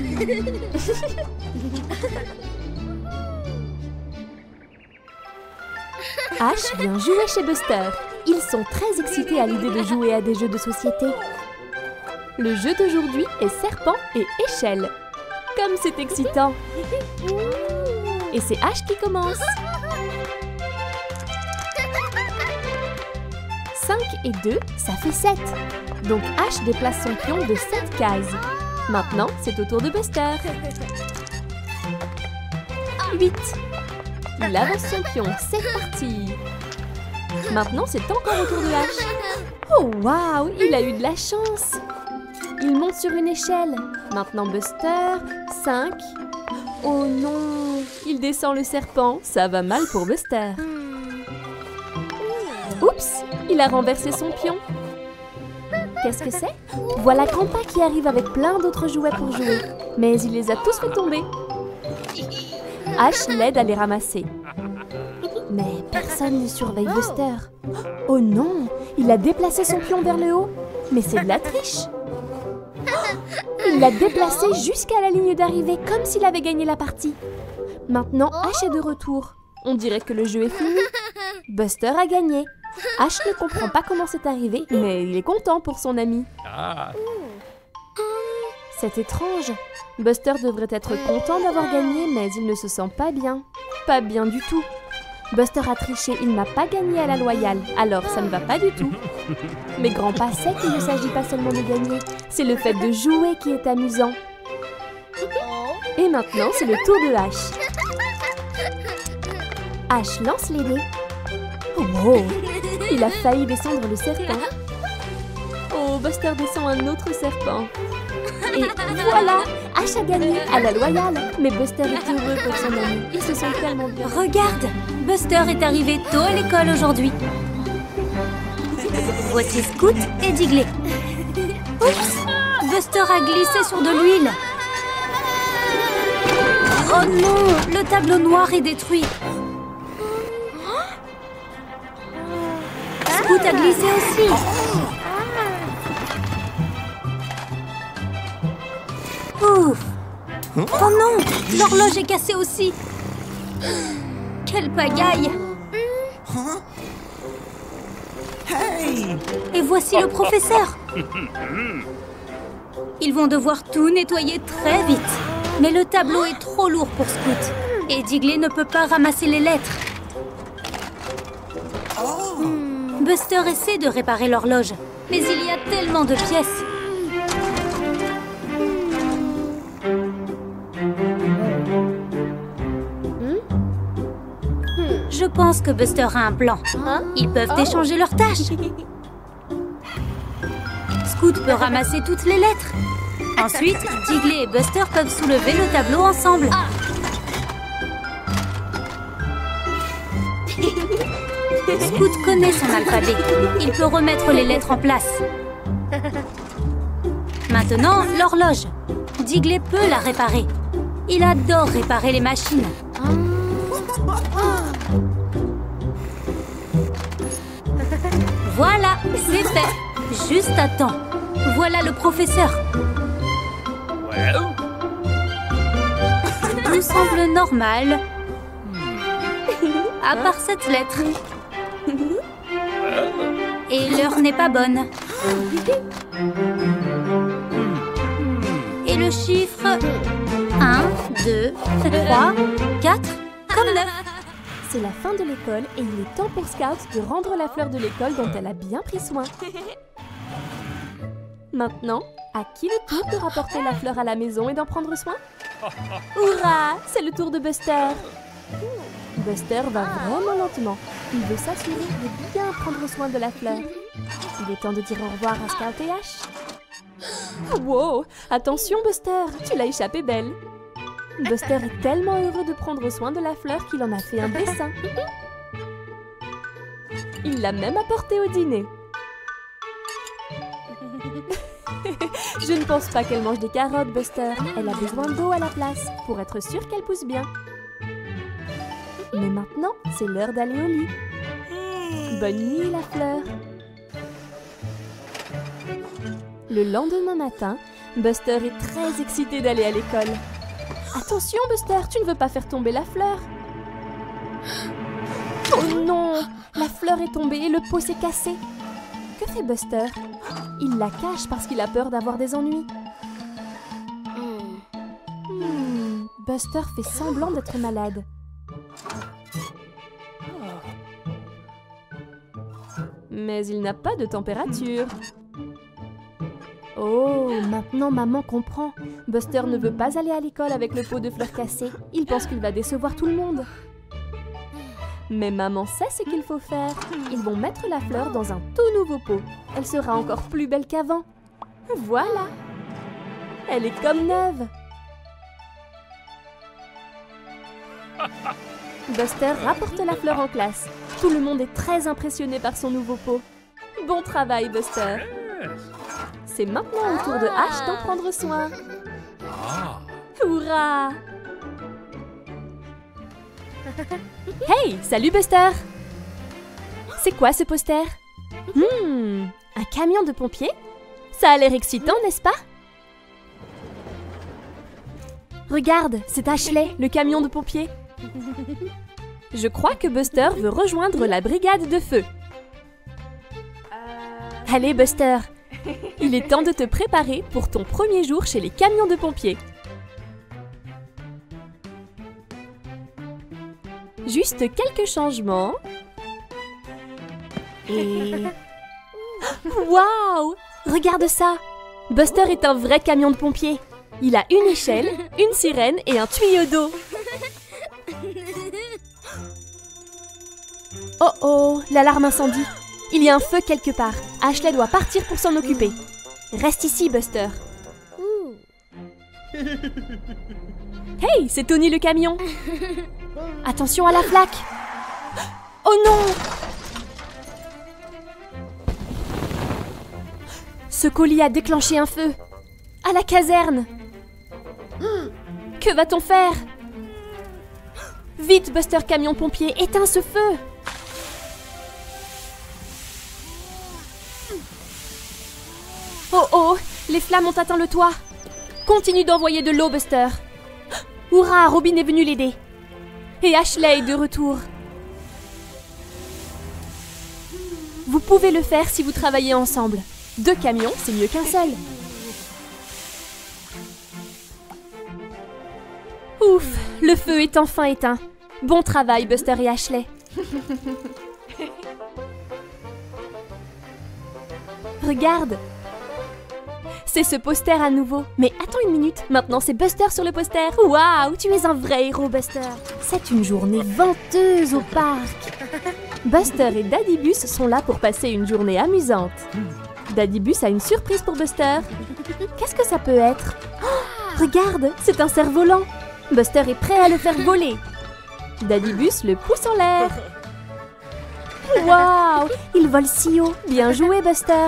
Ash vient jouer chez Buster. Ils sont très excités à l'idée de jouer à des jeux de société. Le jeu d'aujourd'hui est serpent et échelle. Comme c'est excitant! Et c'est Ash qui commence. 5 et 2, ça fait 7. Donc Ash déplace son pion de 7 cases. Maintenant, c'est au tour de Buster. 8. Il avance son pion, c'est parti. Maintenant, c'est encore au tour de Ash. Oh waouh, il a eu de la chance. Il monte sur une échelle. Maintenant Buster, 5. Oh non, il descend le serpent. Ça va mal pour Buster. Oups, il a renversé son pion. Qu'est-ce que c'est? Voilà Grandpa qui arrive avec plein d'autres jouets pour jouer. Mais il les a tous fait tomber. Ash l'aide à les ramasser. Mais personne ne surveille Buster. Oh non, il a déplacé son pion vers le haut. Mais c'est de la triche. Il l'a déplacé jusqu'à la ligne d'arrivée comme s'il avait gagné la partie. Maintenant, Ash est de retour. On dirait que le jeu est fini. Buster a gagné. Ash ne comprend pas comment c'est arrivé, mais il est content pour son ami. C'est étrange. Buster devrait être content d'avoir gagné, mais il ne se sent pas bien. Pas bien du tout. Buster a triché, il n'a pas gagné à la loyale, alors ça ne va pas du tout. Mais Grandpa sait qu'il ne s'agit pas seulement de gagner, c'est le fait de jouer qui est amusant. Et maintenant, c'est le tour de Ash. Ash lance les dés. Oh, il a failli descendre le serpent. Oh, Buster descend un autre serpent. Et voilà, Ash a gagné à la loyale. Mais Buster est heureux pour son ami. Ils se sentent tellement bien. Regarde, Buster est arrivé tôt à l'école aujourd'hui. Voici Scoot et Digley. Oups, Buster a glissé sur de l'huile. Oh non, le tableau noir est détruit. Scoot a glissé aussi. Ouf, Oh non! L'horloge est cassée aussi! Quelle pagaille! Hey! Et voici le professeur! Ils vont devoir tout nettoyer très vite. Mais le tableau est trop lourd pour Scoot. Et Digley ne peut pas ramasser les lettres. Buster essaie de réparer l'horloge. Mais il y a tellement de pièces. Je pense que Buster a un plan. Ils peuvent échanger leurs tâches. Scoot peut ramasser toutes les lettres. Ensuite, Digley et Buster peuvent soulever le tableau ensemble. Scoot connaît son alphabet. Il peut remettre les lettres en place. Maintenant, l'horloge. Digley peut la réparer. Il adore réparer les machines. Voilà, c'est fait. Juste à temps. Voilà le professeur. Tout semble normal. À part cette lettre. Et l'heure n'est pas bonne. Et le chiffre 1, 2, 3, 4, comme 9. C'est la fin de l'école et il est temps pour Scout de rendre la fleur de l'école dont elle a bien pris soin. Maintenant, à qui le tour de rapporter la fleur à la maison et d'en prendre soin? Hurrah! C'est le tour de Buster. Buster va vraiment lentement. Il veut s'assurer de bien prendre soin de la fleur. Il est temps de dire au revoir à Scout et Ash. Wow! Attention Buster, tu l'as échappé belle. Buster est tellement heureux de prendre soin de la fleur qu'il en a fait un dessin. Il l'a même apporté au dîner. Je ne pense pas qu'elle mange des carottes, Buster. Elle a besoin d'eau à la place, pour être sûre qu'elle pousse bien. Mais maintenant, c'est l'heure d'aller au lit. Bonne nuit, la fleur. Le lendemain matin, Buster est très excité d'aller à l'école. Attention, Buster, tu ne veux pas faire tomber la fleur. Oh non! La fleur est tombée et le pot s'est cassé. Que fait Buster? Il la cache parce qu'il a peur d'avoir des ennuis. Buster fait semblant d'être malade. Mais il n'a pas de température. Oh, maintenant maman comprend. Buster ne veut pas aller à l'école avec le pot de fleurs cassé. Il pense qu'il va décevoir tout le monde. Mais maman sait ce qu'il faut faire. Ils vont mettre la fleur dans un tout nouveau pot. Elle sera encore plus belle qu'avant. Voilà. Elle est comme neuve. Buster rapporte la fleur en classe. Tout le monde est très impressionné par son nouveau pot. Bon travail, Buster. C'est maintenant au tour de Ash d'en prendre soin. Hurrah! Hey, salut Buster! C'est quoi ce poster? Un camion de pompiers? Ça a l'air excitant, n'est-ce pas? Regarde, c'est Ashley, le camion de pompiers. Je crois que Buster veut rejoindre la brigade de feu. Allez Buster, il est temps de te préparer pour ton premier jour chez les camions de pompiers. Juste quelques changements. Et... Waouh! Regarde ça! Buster est un vrai camion de pompiers. Il a une échelle, une sirène et un tuyau d'eau. Oh oh, l'alarme incendie. Il y a un feu quelque part. Ashley doit partir pour s'en occuper. Reste ici, Buster. Hey, c'est Tony le camion. Attention à la flaque. Oh non! Ce colis a déclenché un feu. À la caserne. Que va-t-on faire? Vite, Buster camion pompier, éteins ce feu. Oh oh, les flammes ont atteint le toit. Continue d'envoyer de l'eau, Buster. Hurrah, Robin est venue l'aider. Et Ashley est de retour. Vous pouvez le faire si vous travaillez ensemble. 2 camions, c'est mieux qu'un seul. Ouf, le feu est enfin éteint. Bon travail, Buster et Ashley. Regarde. C'est ce poster à nouveau. Mais attends une minute, maintenant c'est Buster sur le poster. Waouh, tu es un vrai héros, Buster. C'est une journée venteuse au parc. Buster et Daddy Bus sont là pour passer une journée amusante. Daddy Bus a une surprise pour Buster. Qu'est-ce que ça peut être? Oh, regarde, c'est un cerf-volant. Buster est prêt à le faire voler. Daddy Bus le pousse en l'air. Waouh, il vole si haut. Bien joué, Buster.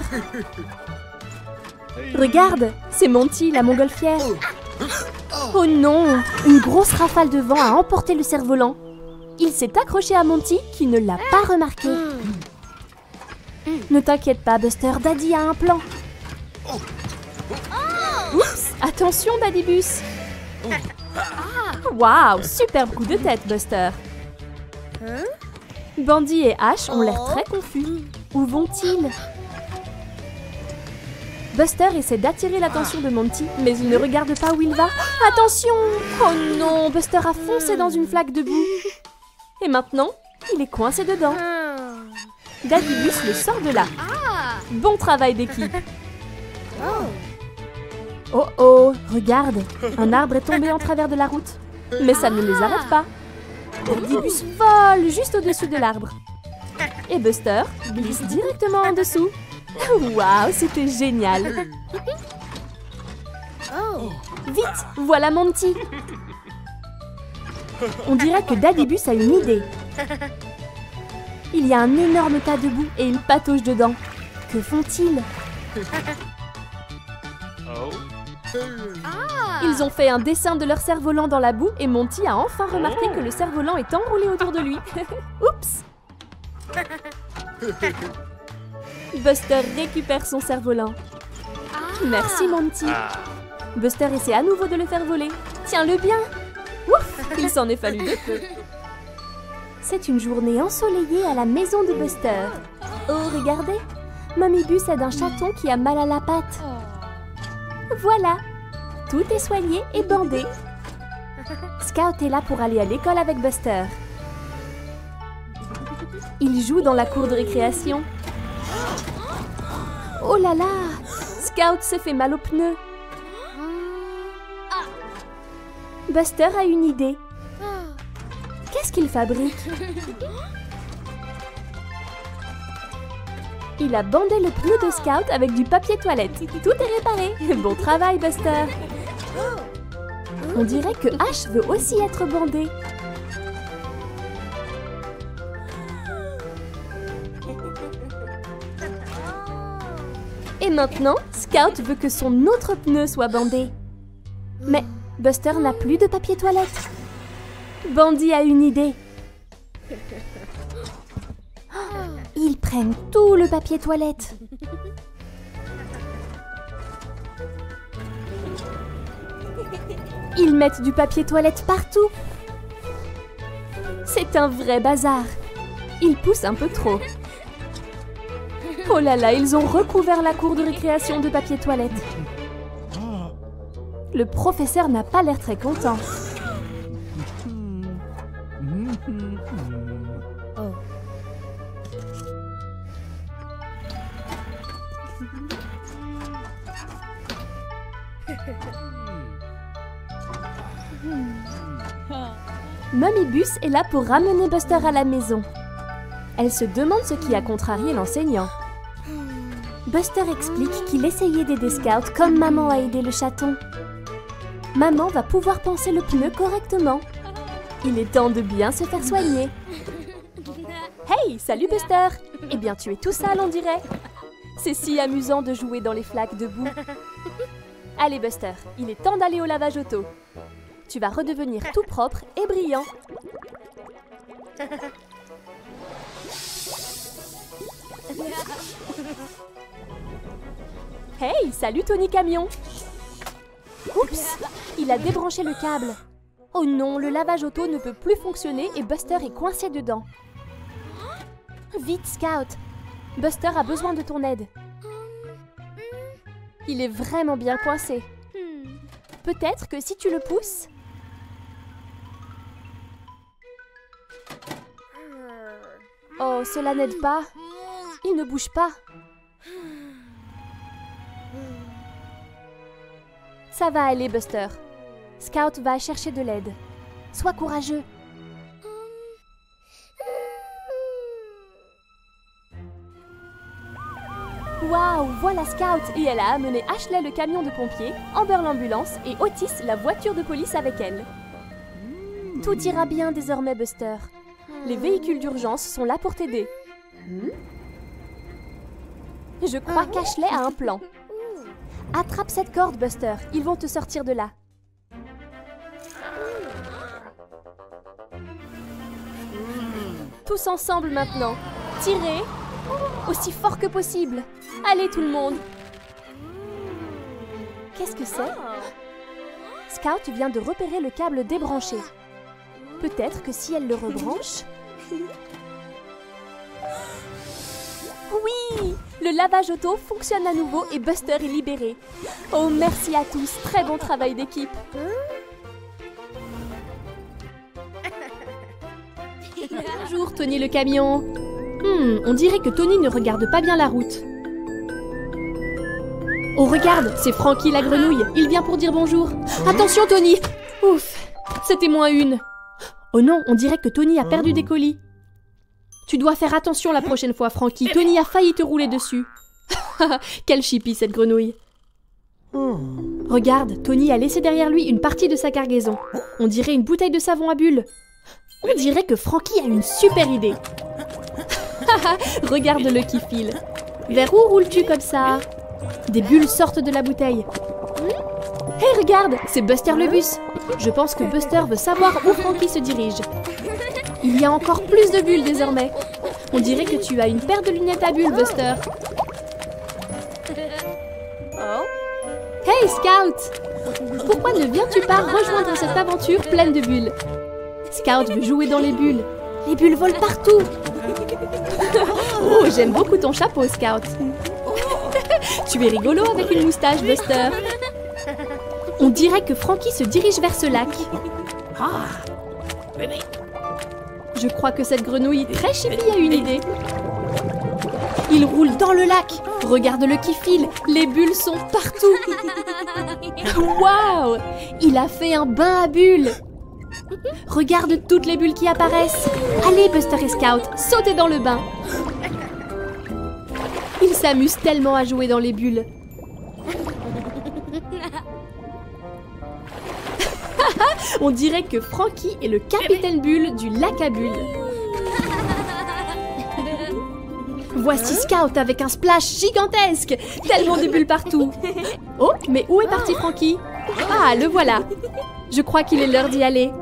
Regarde, c'est Monty, la montgolfière. Oh non, une grosse rafale de vent a emporté le cerf-volant. Il s'est accroché à Monty qui ne l'a pas remarqué. Ne t'inquiète pas, Buster, Daddy a un plan. Oups, attention, Daddy Bus. Waouh, superbe coup de tête, Buster. Bandy et Ash ont l'air très confus. Où vont-ils? Buster essaie d'attirer l'attention de Monty, mais il ne regarde pas où il va. Attention! Oh non, Buster a foncé dans une flaque de boue. Et maintenant, il est coincé dedans. Daddy Bus le sort de là. Bon travail d'équipe. Oh oh, regarde, un arbre est tombé en travers de la route. Mais ça ne les arrête pas. Daddy Bus vole juste au-dessus de l'arbre. Et Buster glisse directement en dessous. Waouh, c'était génial. Vite, voilà Monty. On dirait que Daddy Bus a une idée. Il y a un énorme tas de boue et une patauge dedans. Que font-ils? Ils ont fait un dessin de leur cerf-volant dans la boue et Monty a enfin remarqué que le cerf-volant est enroulé autour de lui. Oups! Buster récupère son cerf-volant. Merci Monty. Buster essaie à nouveau de le faire voler. Tiens-le bien. Ouf, il s'en est fallu de peu. C'est une journée ensoleillée à la maison de Buster. Oh, regardez, Mommy Bus aide un chaton qui a mal à la patte. Voilà, tout est soigné et bandé. Scout est là pour aller à l'école avec Buster. Il joue dans la cour de récréation. Oh là là, Scout s'est fait mal aux pneus. Buster a une idée. Qu'est-ce qu'il fabrique? Il a bandé le pneu de Scout avec du papier toilette. Tout est réparé. Bon travail, Buster. On dirait que Ash veut aussi être bandé. Et maintenant, Scout veut que son autre pneu soit bandé. Mais Buster n'a plus de papier toilette. Bandy a une idée. Ils prennent tout le papier toilette. Ils mettent du papier toilette partout. C'est un vrai bazar. Ils poussent un peu trop. Oh là là, ils ont recouvert la cour de récréation de papier toilette. Le professeur n'a pas l'air très content. Mommy Bus est là pour ramener Buster à la maison. Elle se demande ce qui a contrarié l'enseignant. Buster explique qu'il essayait d'aider Scout comme maman a aidé le chaton. Maman va pouvoir poncer le pneu correctement. Il est temps de bien se faire soigner. Hey, salut Buster! Eh bien, tu es tout sale, on dirait. C'est si amusant de jouer dans les flaques de boue. Allez Buster, il est temps d'aller au lavage auto. Tu vas redevenir tout propre et brillant. Hey, salut Tony Camion! Oups, il a débranché le câble. Oh non, le lavage auto ne peut plus fonctionner et Buster est coincé dedans. Vite, Scout! Buster a besoin de ton aide. Il est vraiment bien coincé. Peut-être que si tu le pousses... Oh, cela n'aide pas. Il ne bouge pas. Ça va aller, Buster. Scout va chercher de l'aide. Sois courageux. Waouh, voilà Scout et elle a amené Ashley le camion de pompiers, Amber l'ambulance et Otis la voiture de police avec elle. Tout ira bien désormais, Buster. Les véhicules d'urgence sont là pour t'aider. Je crois qu'Ashley a un plan. Attrape cette corde, Buster. Ils vont te sortir de là. Tous ensemble maintenant. Tirez aussi fort que possible. Allez tout le monde. Qu'est-ce que c'est? Scout vient de repérer le câble débranché. Peut-être que si elle le rebranche... Oui! Le lavage auto fonctionne à nouveau et Buster est libéré. Oh, merci à tous. Très bon travail d'équipe. Bonjour, Tony le camion. On dirait que Tony ne regarde pas bien la route. Oh, regarde, c'est Frankie la grenouille. Il vient pour dire bonjour. Attention, Tony! Ouf, c'était -1. Oh non, on dirait que Tony a perdu des colis. Tu dois faire attention la prochaine fois, Frankie. Tony a failli te rouler dessus. Quelle chipie, cette grenouille. Regarde, Tony a laissé derrière lui une partie de sa cargaison. On dirait une bouteille de savon à bulles. On dirait que Frankie a une super idée. Regarde-le qui file. Vers où roules-tu comme ça? Des bulles sortent de la bouteille. Hé, regarde, c'est Buster le bus. Je pense que Buster veut savoir où Frankie se dirige. Il y a encore plus de bulles désormais. On dirait que tu as une paire de lunettes à bulles, Buster. Hey, Scout! Pourquoi ne viens-tu pas rejoindre cette aventure pleine de bulles? Scout veut jouer dans les bulles. Les bulles volent partout. Oh, j'aime beaucoup ton chapeau, Scout. Tu es rigolo avec une moustache, Buster. On dirait que Frankie se dirige vers ce lac. Je crois que cette grenouille très chippie a une idée. Il roule dans le lac. Regarde-le qui file. Les bulles sont partout. Waouh! Il a fait un bain à bulles. Regarde toutes les bulles qui apparaissent. Allez, Buster et Scout, sautez dans le bain. Ils s'amusent tellement à jouer dans les bulles. On dirait que Frankie est le capitaine bulle du lac à bulles. Voici Scout avec un splash gigantesque. Tellement de bulles partout. Oh, mais où est parti Frankie? Ah, le voilà. Je crois qu'il est l'heure d'y aller.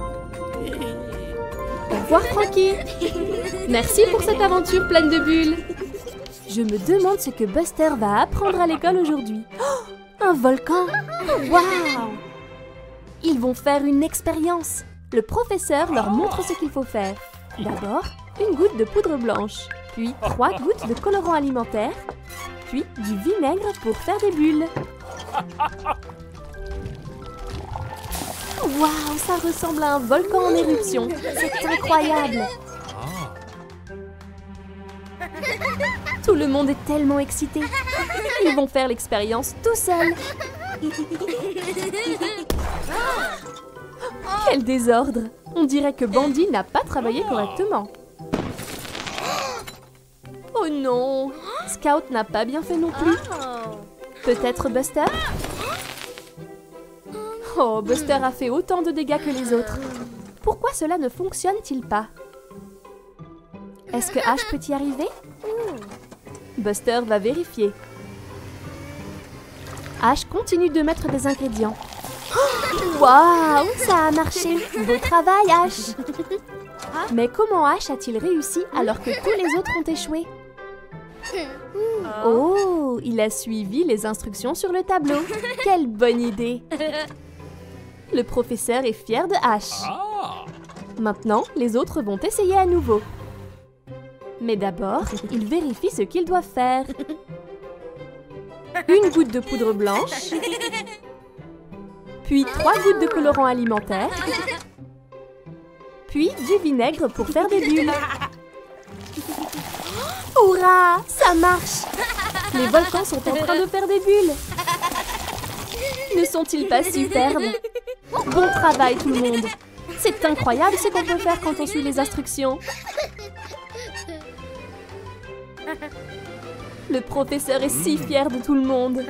Au revoir Frankie. Merci pour cette aventure pleine de bulles. Je me demande ce que Buster va apprendre à l'école aujourd'hui. Oh, un volcan. Waouh! Ils vont faire une expérience. Le professeur leur montre ce qu'il faut faire. D'abord, une goutte de poudre blanche, puis 3 gouttes de colorant alimentaire, puis du vinaigre pour faire des bulles. Waouh, ça ressemble à un volcan en éruption. C'est incroyable. Tout le monde est tellement excité. Ils vont faire l'expérience tout seuls. Quel désordre! On dirait que Bandy n'a pas travaillé correctement. Oh non! Scout n'a pas bien fait non plus. Peut-être Buster? Oh, Buster a fait autant de dégâts que les autres. Pourquoi cela ne fonctionne-t-il pas? Est-ce que Ash peut y arriver? Buster va vérifier. Ash continue de mettre des ingrédients. Waouh, ça a marché! Beau travail, Ash! Mais comment Ash a-t-il réussi alors que tous les autres ont échoué? Oh, il a suivi les instructions sur le tableau. Quelle bonne idée! Le professeur est fier de Ash. Maintenant, les autres vont essayer à nouveau. Mais d'abord, ils vérifient ce qu'ils doivent faire. Une goutte de poudre blanche, puis 3 gouttes de colorant alimentaire, puis du vinaigre pour faire des bulles. Hurrah! Ça marche! Les volcans sont en train de faire des bulles. Ne sont-ils pas superbes? Bon travail tout le monde! C'est incroyable ce qu'on peut faire quand on suit les instructions. Le professeur est si fier de tout le monde.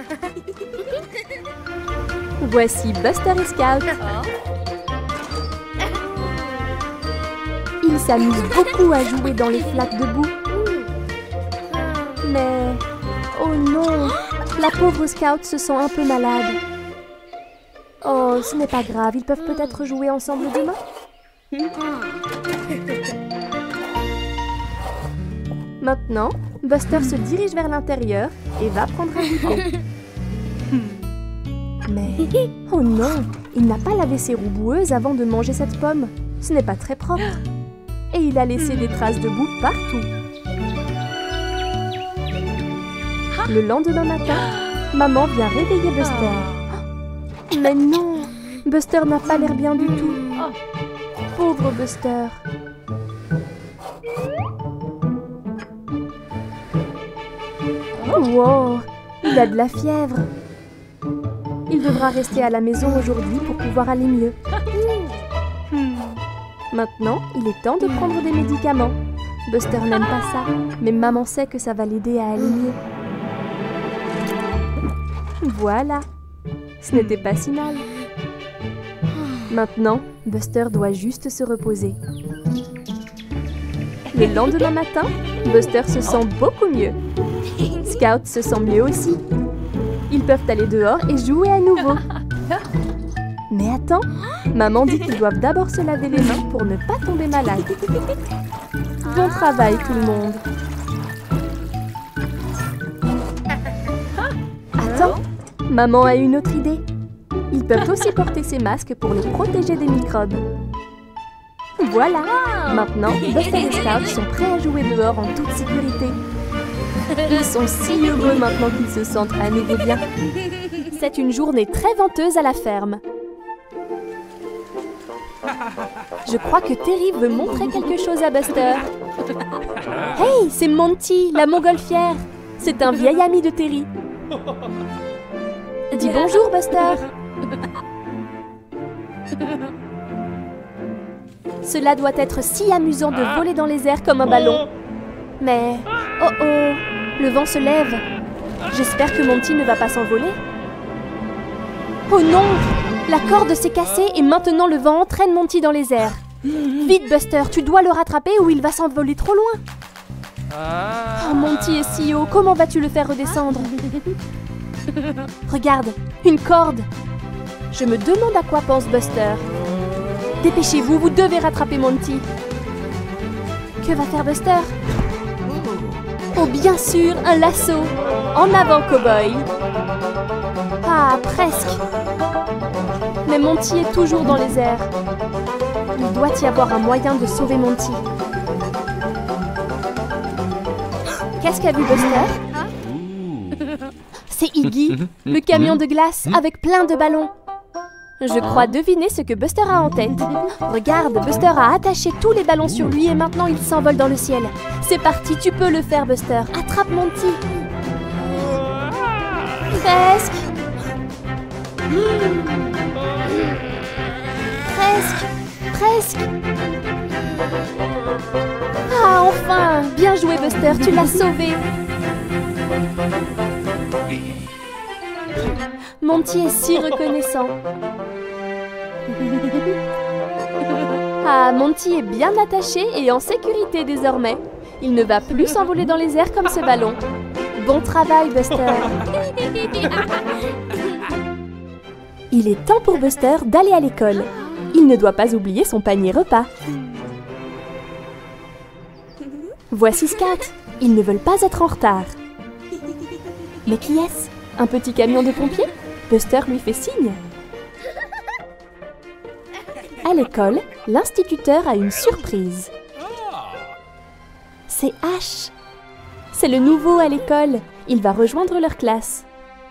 Voici Buster et Scout. Ils s'amusent beaucoup à jouer dans les flaques de boue. Mais... oh non! La pauvre Scout se sent un peu malade. Oh, ce n'est pas grave, ils peuvent peut-être jouer ensemble demain. Maintenant, Buster se dirige vers l'intérieur et va prendre un goûter. Mais... oh non! Il n'a pas lavé ses roues boueuses avant de manger cette pomme. Ce n'est pas très propre. Et il a laissé des traces de boue partout. Le lendemain matin, maman vient réveiller Buster. Mais non! Buster n'a pas l'air bien du tout. Pauvre Buster. Wow! Il a de la fièvre. Il devra rester à la maison aujourd'hui pour pouvoir aller mieux. Maintenant, il est temps de prendre des médicaments. Buster n'aime pas ça, mais maman sait que ça va l'aider à aller mieux. Voilà! Ce n'était pas si mal. Maintenant, Buster doit juste se reposer. Le lendemain matin, Buster se sent beaucoup mieux. Scout se sent mieux aussi. Ils peuvent aller dehors et jouer à nouveau. Mais attends, maman dit qu'ils doivent d'abord se laver les mains pour ne pas tomber malade. Bon travail tout le monde. Attends, maman a une autre idée. Ils peuvent aussi porter ces masques pour les protéger des microbes. Voilà! Maintenant, Buster et Scout sont prêts à jouer dehors en toute sécurité. Ils sont si heureux maintenant qu'ils se sentent à nouveau bien. C'est une journée très venteuse à la ferme. Je crois que Terry veut montrer quelque chose à Buster. Hey, c'est Monty, la montgolfière. C'est un vieil ami de Terry. Dis bonjour, Buster. Cela doit être si amusant de voler dans les airs comme un ballon. Mais... oh oh, le vent se lève. J'espère que Monty ne va pas s'envoler. Oh non! La corde s'est cassée et maintenant le vent entraîne Monty dans les airs. Vite, Buster, tu dois le rattraper ou il va s'envoler trop loin. Oh, Monty est si haut, comment vas-tu le faire redescendre? Regarde, une corde. Je me demande à quoi pense Buster. Dépêchez-vous, vous devez rattraper Monty. Que va faire Buster? Oh, bien sûr, un lasso. En avant, cow-boy. Ah, presque. Mais Monty est toujours dans les airs. Il doit y avoir un moyen de sauver Monty. Qu'est-ce qu'a vu Buster? C'est Iggy, le camion de glace avec plein de ballons. Je crois deviner ce que Buster a en tête. Regarde, Buster a attaché tous les ballons sur lui et maintenant il s'envole dans le ciel. C'est parti, tu peux le faire, Buster. Attrape Monty. Presque. Presque. Ah, enfin! Bien joué, Buster, tu l'as sauvé. Monty est si reconnaissant. Ah, Monty est bien attaché et en sécurité désormais. Il ne va plus s'envoler dans les airs comme ce ballon. Bon travail, Buster. Il est temps pour Buster d'aller à l'école. Il ne doit pas oublier son panier repas. Voici Scout. Ils ne veulent pas être en retard. Mais qui est-ce? Un petit camion de pompiers? Buster lui fait signe. À l'école, l'instituteur a une surprise. C'est Ash. C'est le nouveau à l'école. Il va rejoindre leur classe.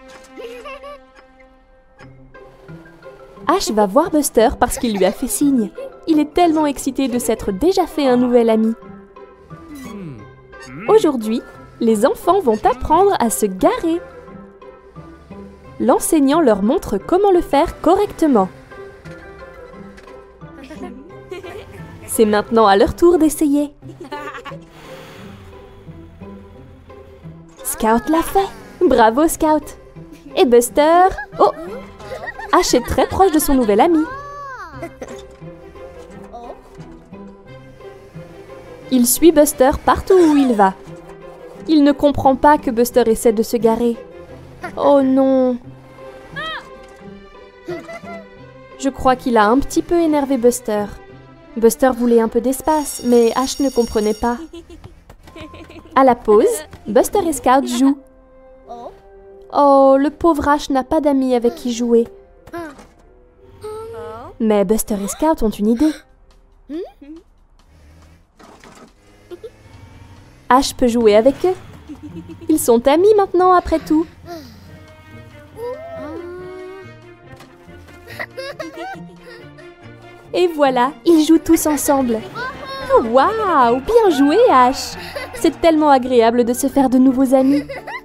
Ash va voir Buster parce qu'il lui a fait signe. Il est tellement excité de s'être déjà fait un nouvel ami. Aujourd'hui, les enfants vont apprendre à se garer. L'enseignant leur montre comment le faire correctement. C'est maintenant à leur tour d'essayer. Scout l'a fait. Bravo, Scout. Et Buster... Oh! Ash est très proche de son nouvel ami. Il suit Buster partout où il va. Il ne comprend pas que Buster essaie de se garer. Oh non! Je crois qu'il a un petit peu énervé Buster. Buster voulait un peu d'espace, mais Ash ne comprenait pas. À la pause, Buster et Scout jouent. Oh, le pauvre Ash n'a pas d'amis avec qui jouer. Mais Buster et Scout ont une idée. Ash peut jouer avec eux. Ils sont amis maintenant, après tout. Et voilà, ils jouent tous ensemble. Oh, waouh, bien joué, Ash. C'est tellement agréable de se faire de nouveaux amis.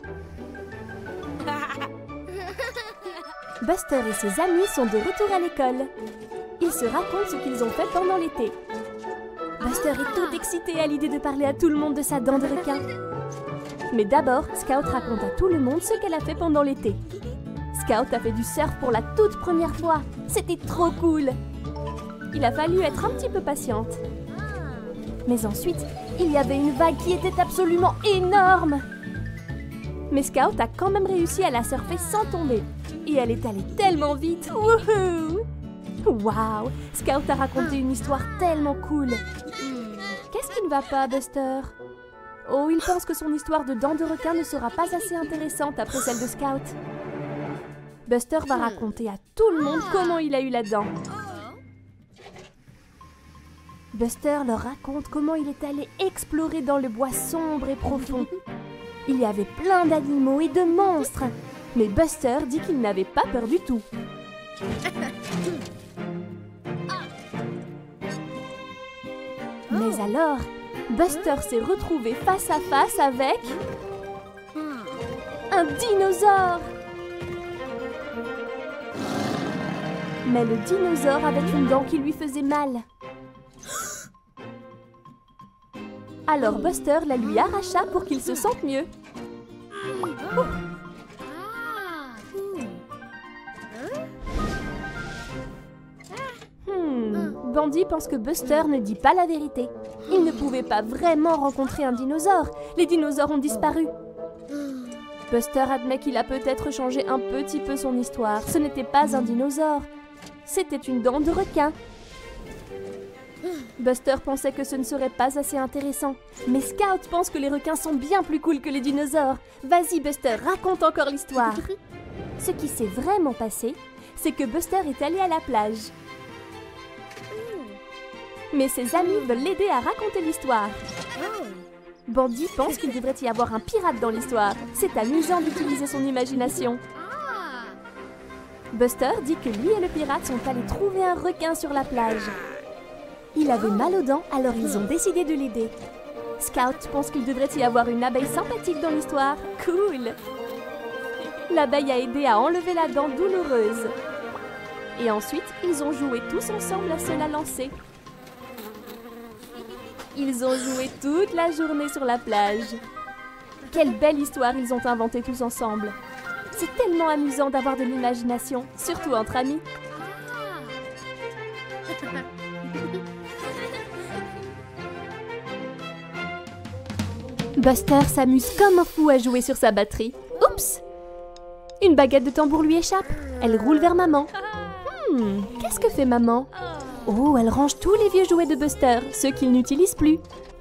Buster et ses amis sont de retour à l'école. Ils se racontent ce qu'ils ont fait pendant l'été. Buster est tout excité à l'idée de parler à tout le monde de sa dent de requin. Mais d'abord, Scout raconte à tout le monde ce qu'elle a fait pendant l'été. Scout a fait du surf pour la toute première fois. C'était trop cool. Il a fallu être un petit peu patiente. Mais ensuite, il y avait une vague qui était absolument énorme. Mais Scout a quand même réussi à la surfer sans tomber. Et elle est allée tellement vite. Wouhou! Waouh! Scout a raconté une histoire tellement cool. Qu'est-ce qui ne va pas, Buster? Oh, il pense que son histoire de dents de requin ne sera pas assez intéressante après celle de Scout. Buster va raconter à tout le monde comment il a eu la dent. Buster leur raconte comment il est allé explorer dans le bois sombre et profond. Il y avait plein d'animaux et de monstres, mais Buster dit qu'il n'avait pas peur du tout. Mais alors, Buster s'est retrouvé face à face avec un dinosaure. Mais le dinosaure avait une dent qui lui faisait mal. Alors Buster la lui arracha pour qu'il se sente mieux. Bandy pense que Buster ne dit pas la vérité. Il ne pouvait pas vraiment rencontrer un dinosaure. Les dinosaures ont disparu. Buster admet qu'il a peut-être changé un petit peu son histoire. Ce n'était pas un dinosaure. C'était une dent de requin. Buster pensait que ce ne serait pas assez intéressant. Mais Scout pense que les requins sont bien plus cool que les dinosaures. Vas-y Buster, raconte encore l'histoire. Ce qui s'est vraiment passé, c'est que Buster est allé à la plage. Mais ses amis veulent l'aider à raconter l'histoire. Bandy pense qu'il devrait y avoir un pirate dans l'histoire. C'est amusant d'utiliser son imagination. Buster dit que lui et le pirate sont allés trouver un requin sur la plage. Il avait mal aux dents, alors ils ont décidé de l'aider. Scout pense qu'il devrait y avoir une abeille sympathique dans l'histoire. Cool! L'abeille a aidé à enlever la dent douloureuse. Et ensuite, ils ont joué tous ensemble à se la lancer. Ils ont joué toute la journée sur la plage. Quelle belle histoire ils ont inventée tous ensemble. C'est tellement amusant d'avoir de l'imagination, surtout entre amis. Buster s'amuse comme un fou à jouer sur sa batterie. Oups! Une baguette de tambour lui échappe. Elle roule vers maman. Qu'est-ce que fait maman? Oh, elle range tous les vieux jouets de Buster, ceux qu'il n'utilise plus.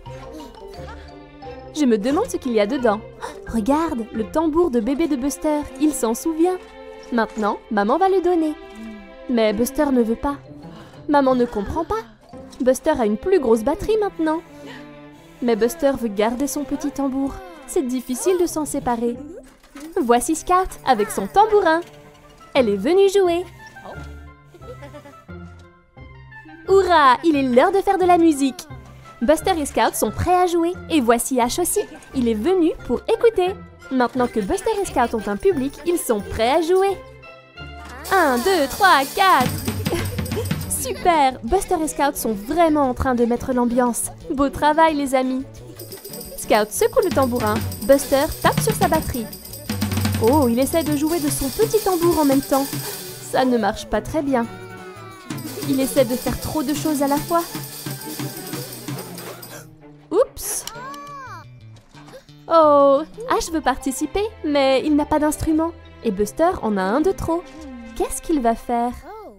Je me demande ce qu'il y a dedans. Regarde, le tambour de bébé de Buster, il s'en souvient. Maintenant, maman va le donner. Mais Buster ne veut pas. Maman ne comprend pas. Buster a une plus grosse batterie maintenant. Mais Buster veut garder son petit tambour. C'est difficile de s'en séparer. Voici Scout avec son tambourin. Elle est venue jouer. Hourra! Il est l'heure de faire de la musique. Buster et Scout sont prêts à jouer. Et voici Ash aussi. Il est venu pour écouter. Maintenant que Buster et Scout ont un public, ils sont prêts à jouer. 1, 2, 3, 4. Super! Buster et Scout sont vraiment en train de mettre l'ambiance. Beau travail, les amis. Scout secoue le tambourin. Buster tape sur sa batterie. Oh, il essaie de jouer de son petit tambour en même temps. Ça ne marche pas très bien. Il essaie de faire trop de choses à la fois. Oups! Oh, Ash veut participer, mais il n'a pas d'instrument. Et Buster en a un de trop. Qu'est-ce qu'il va faire?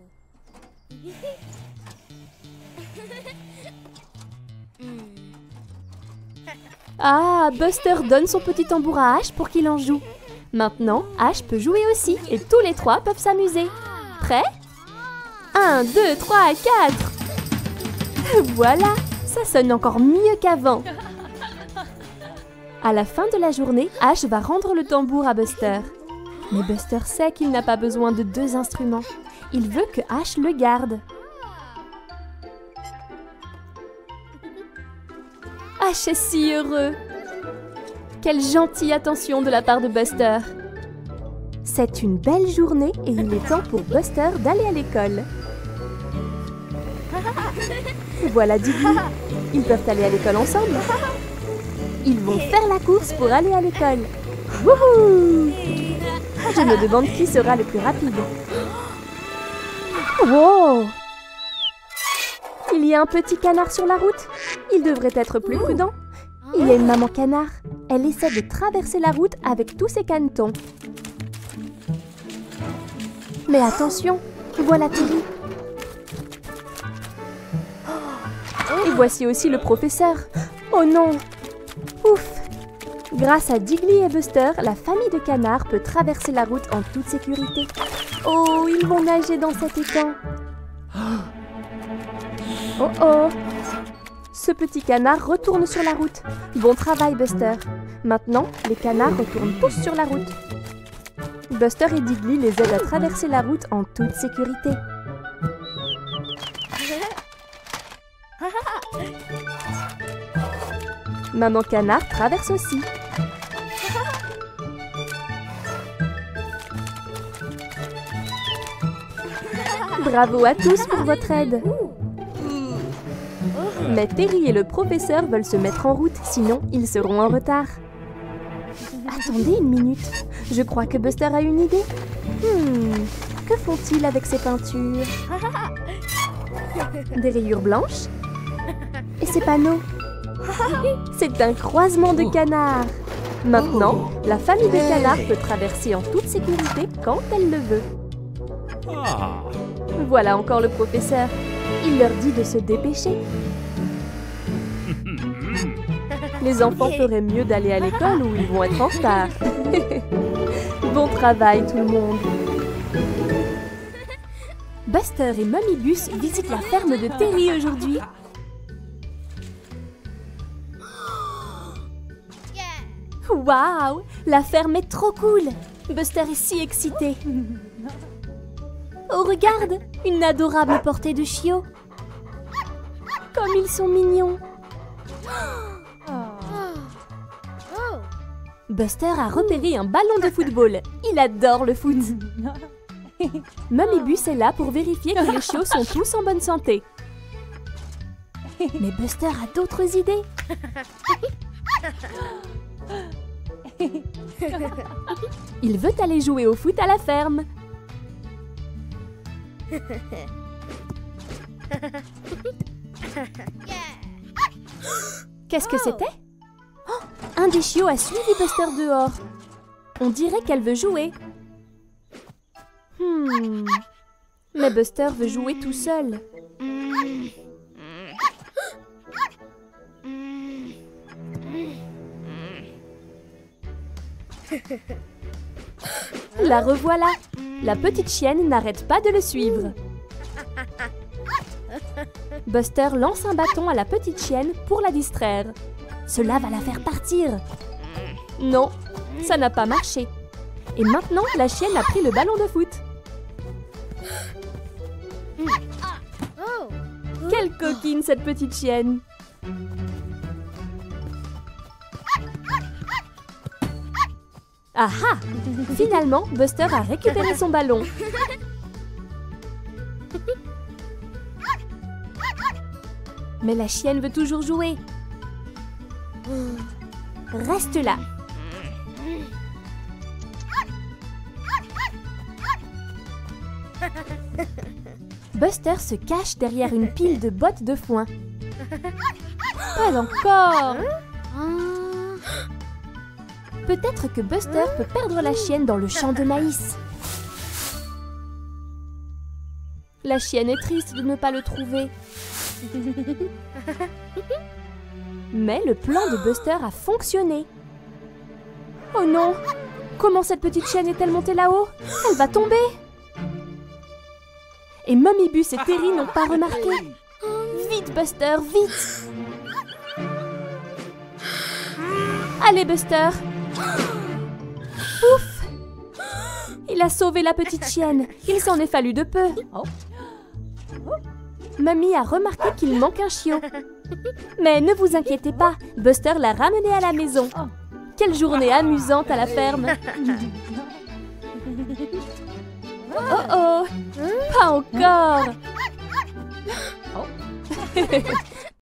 Ah, Buster donne son petit tambour à Ash pour qu'il en joue. Maintenant, Ash peut jouer aussi et tous les trois peuvent s'amuser. Prêt? 1, 2, 3, 4. Voilà, ça sonne encore mieux qu'avant. À la fin de la journée, Ash va rendre le tambour à Buster. Mais Buster sait qu'il n'a pas besoin de 2 instruments. Il veut que Ash le garde. Ash est si heureux. Quelle gentille attention de la part de Buster. C'est une belle journée et il est temps pour Buster d'aller à l'école. Voilà Diggy. Ils peuvent aller à l'école ensemble. Ils vont faire la course pour aller à l'école. Wouhou! Je me demande qui sera le plus rapide. Wow! Il y a un petit canard sur la route. Il devrait être plus prudent. Il y a une maman canard. Elle essaie de traverser la route avec tous ses canetons. Mais attention, voilà Terry. Et voici aussi le professeur. Oh non! Ouf! Grâce à Diggly et Buster, la famille de canards peut traverser la route en toute sécurité. Oh, ils vont nager dans cet étang. Oh oh! Ce petit canard retourne sur la route. Bon travail, Buster. Maintenant, les canards retournent tous sur la route. Buster et Diggly les aident à traverser la route en toute sécurité. Maman canard traverse aussi. Bravo à tous pour votre aide. Mais Terry et le professeur veulent se mettre en route, sinon ils seront en retard. Attendez une minute. Je crois que Buster a une idée. Que font-ils avec ces peintures? Des rayures blanches? Et ces panneaux? C'est un croisement de canards. Maintenant, la famille de canards peut traverser en toute sécurité quand elle le veut. Voilà encore le professeur. Il leur dit de se dépêcher. Les enfants feraient mieux d'aller à l'école où ils vont être en retard. Bon travail tout le monde. Buster et Mummy Bus visitent la ferme de Terry aujourd'hui. Waouh! La ferme est trop cool! Buster est si excité. Oh, regarde! Une adorable portée de chiots. Comme ils sont mignons. Buster a repéré un ballon de football. Il adore le foot. Mummy Bus est là pour vérifier que les chiots sont tous en bonne santé. Mais Buster a d'autres idées. Il veut aller jouer au foot à la ferme. Qu'est-ce que c'était? Oh, un des chiots a suivi Buster dehors. On dirait qu'elle veut jouer. Mais Buster veut jouer tout seul. La revoilà. La petite chienne n'arrête pas de le suivre. Buster lance un bâton à la petite chienne pour la distraire. Cela va la faire partir. Non, ça n'a pas marché. Et maintenant, la chienne a pris le ballon de foot. Quelle coquine, cette petite chienne! Ah ah! Finalement, Buster a récupéré son ballon. Mais la chienne veut toujours jouer. Reste là. Buster se cache derrière une pile de bottes de foin. Pas encore! Peut-être que Buster peut perdre la chienne dans le champ de maïs. La chienne est triste de ne pas le trouver. Mais le plan de Buster a fonctionné. Oh non! Comment cette petite chienne est-elle montée là-haut? Elle va tomber! Et Mummy Bus et Terry n'ont pas remarqué. Vite, Buster, vite! Allez, Buster! Ouf! Il a sauvé la petite chienne. Il s'en est fallu de peu. Mummy a remarqué qu'il manque un chiot. Mais ne vous inquiétez pas, Buster l'a ramené à la maison. Quelle journée amusante à la ferme! Oh oh! Pas encore!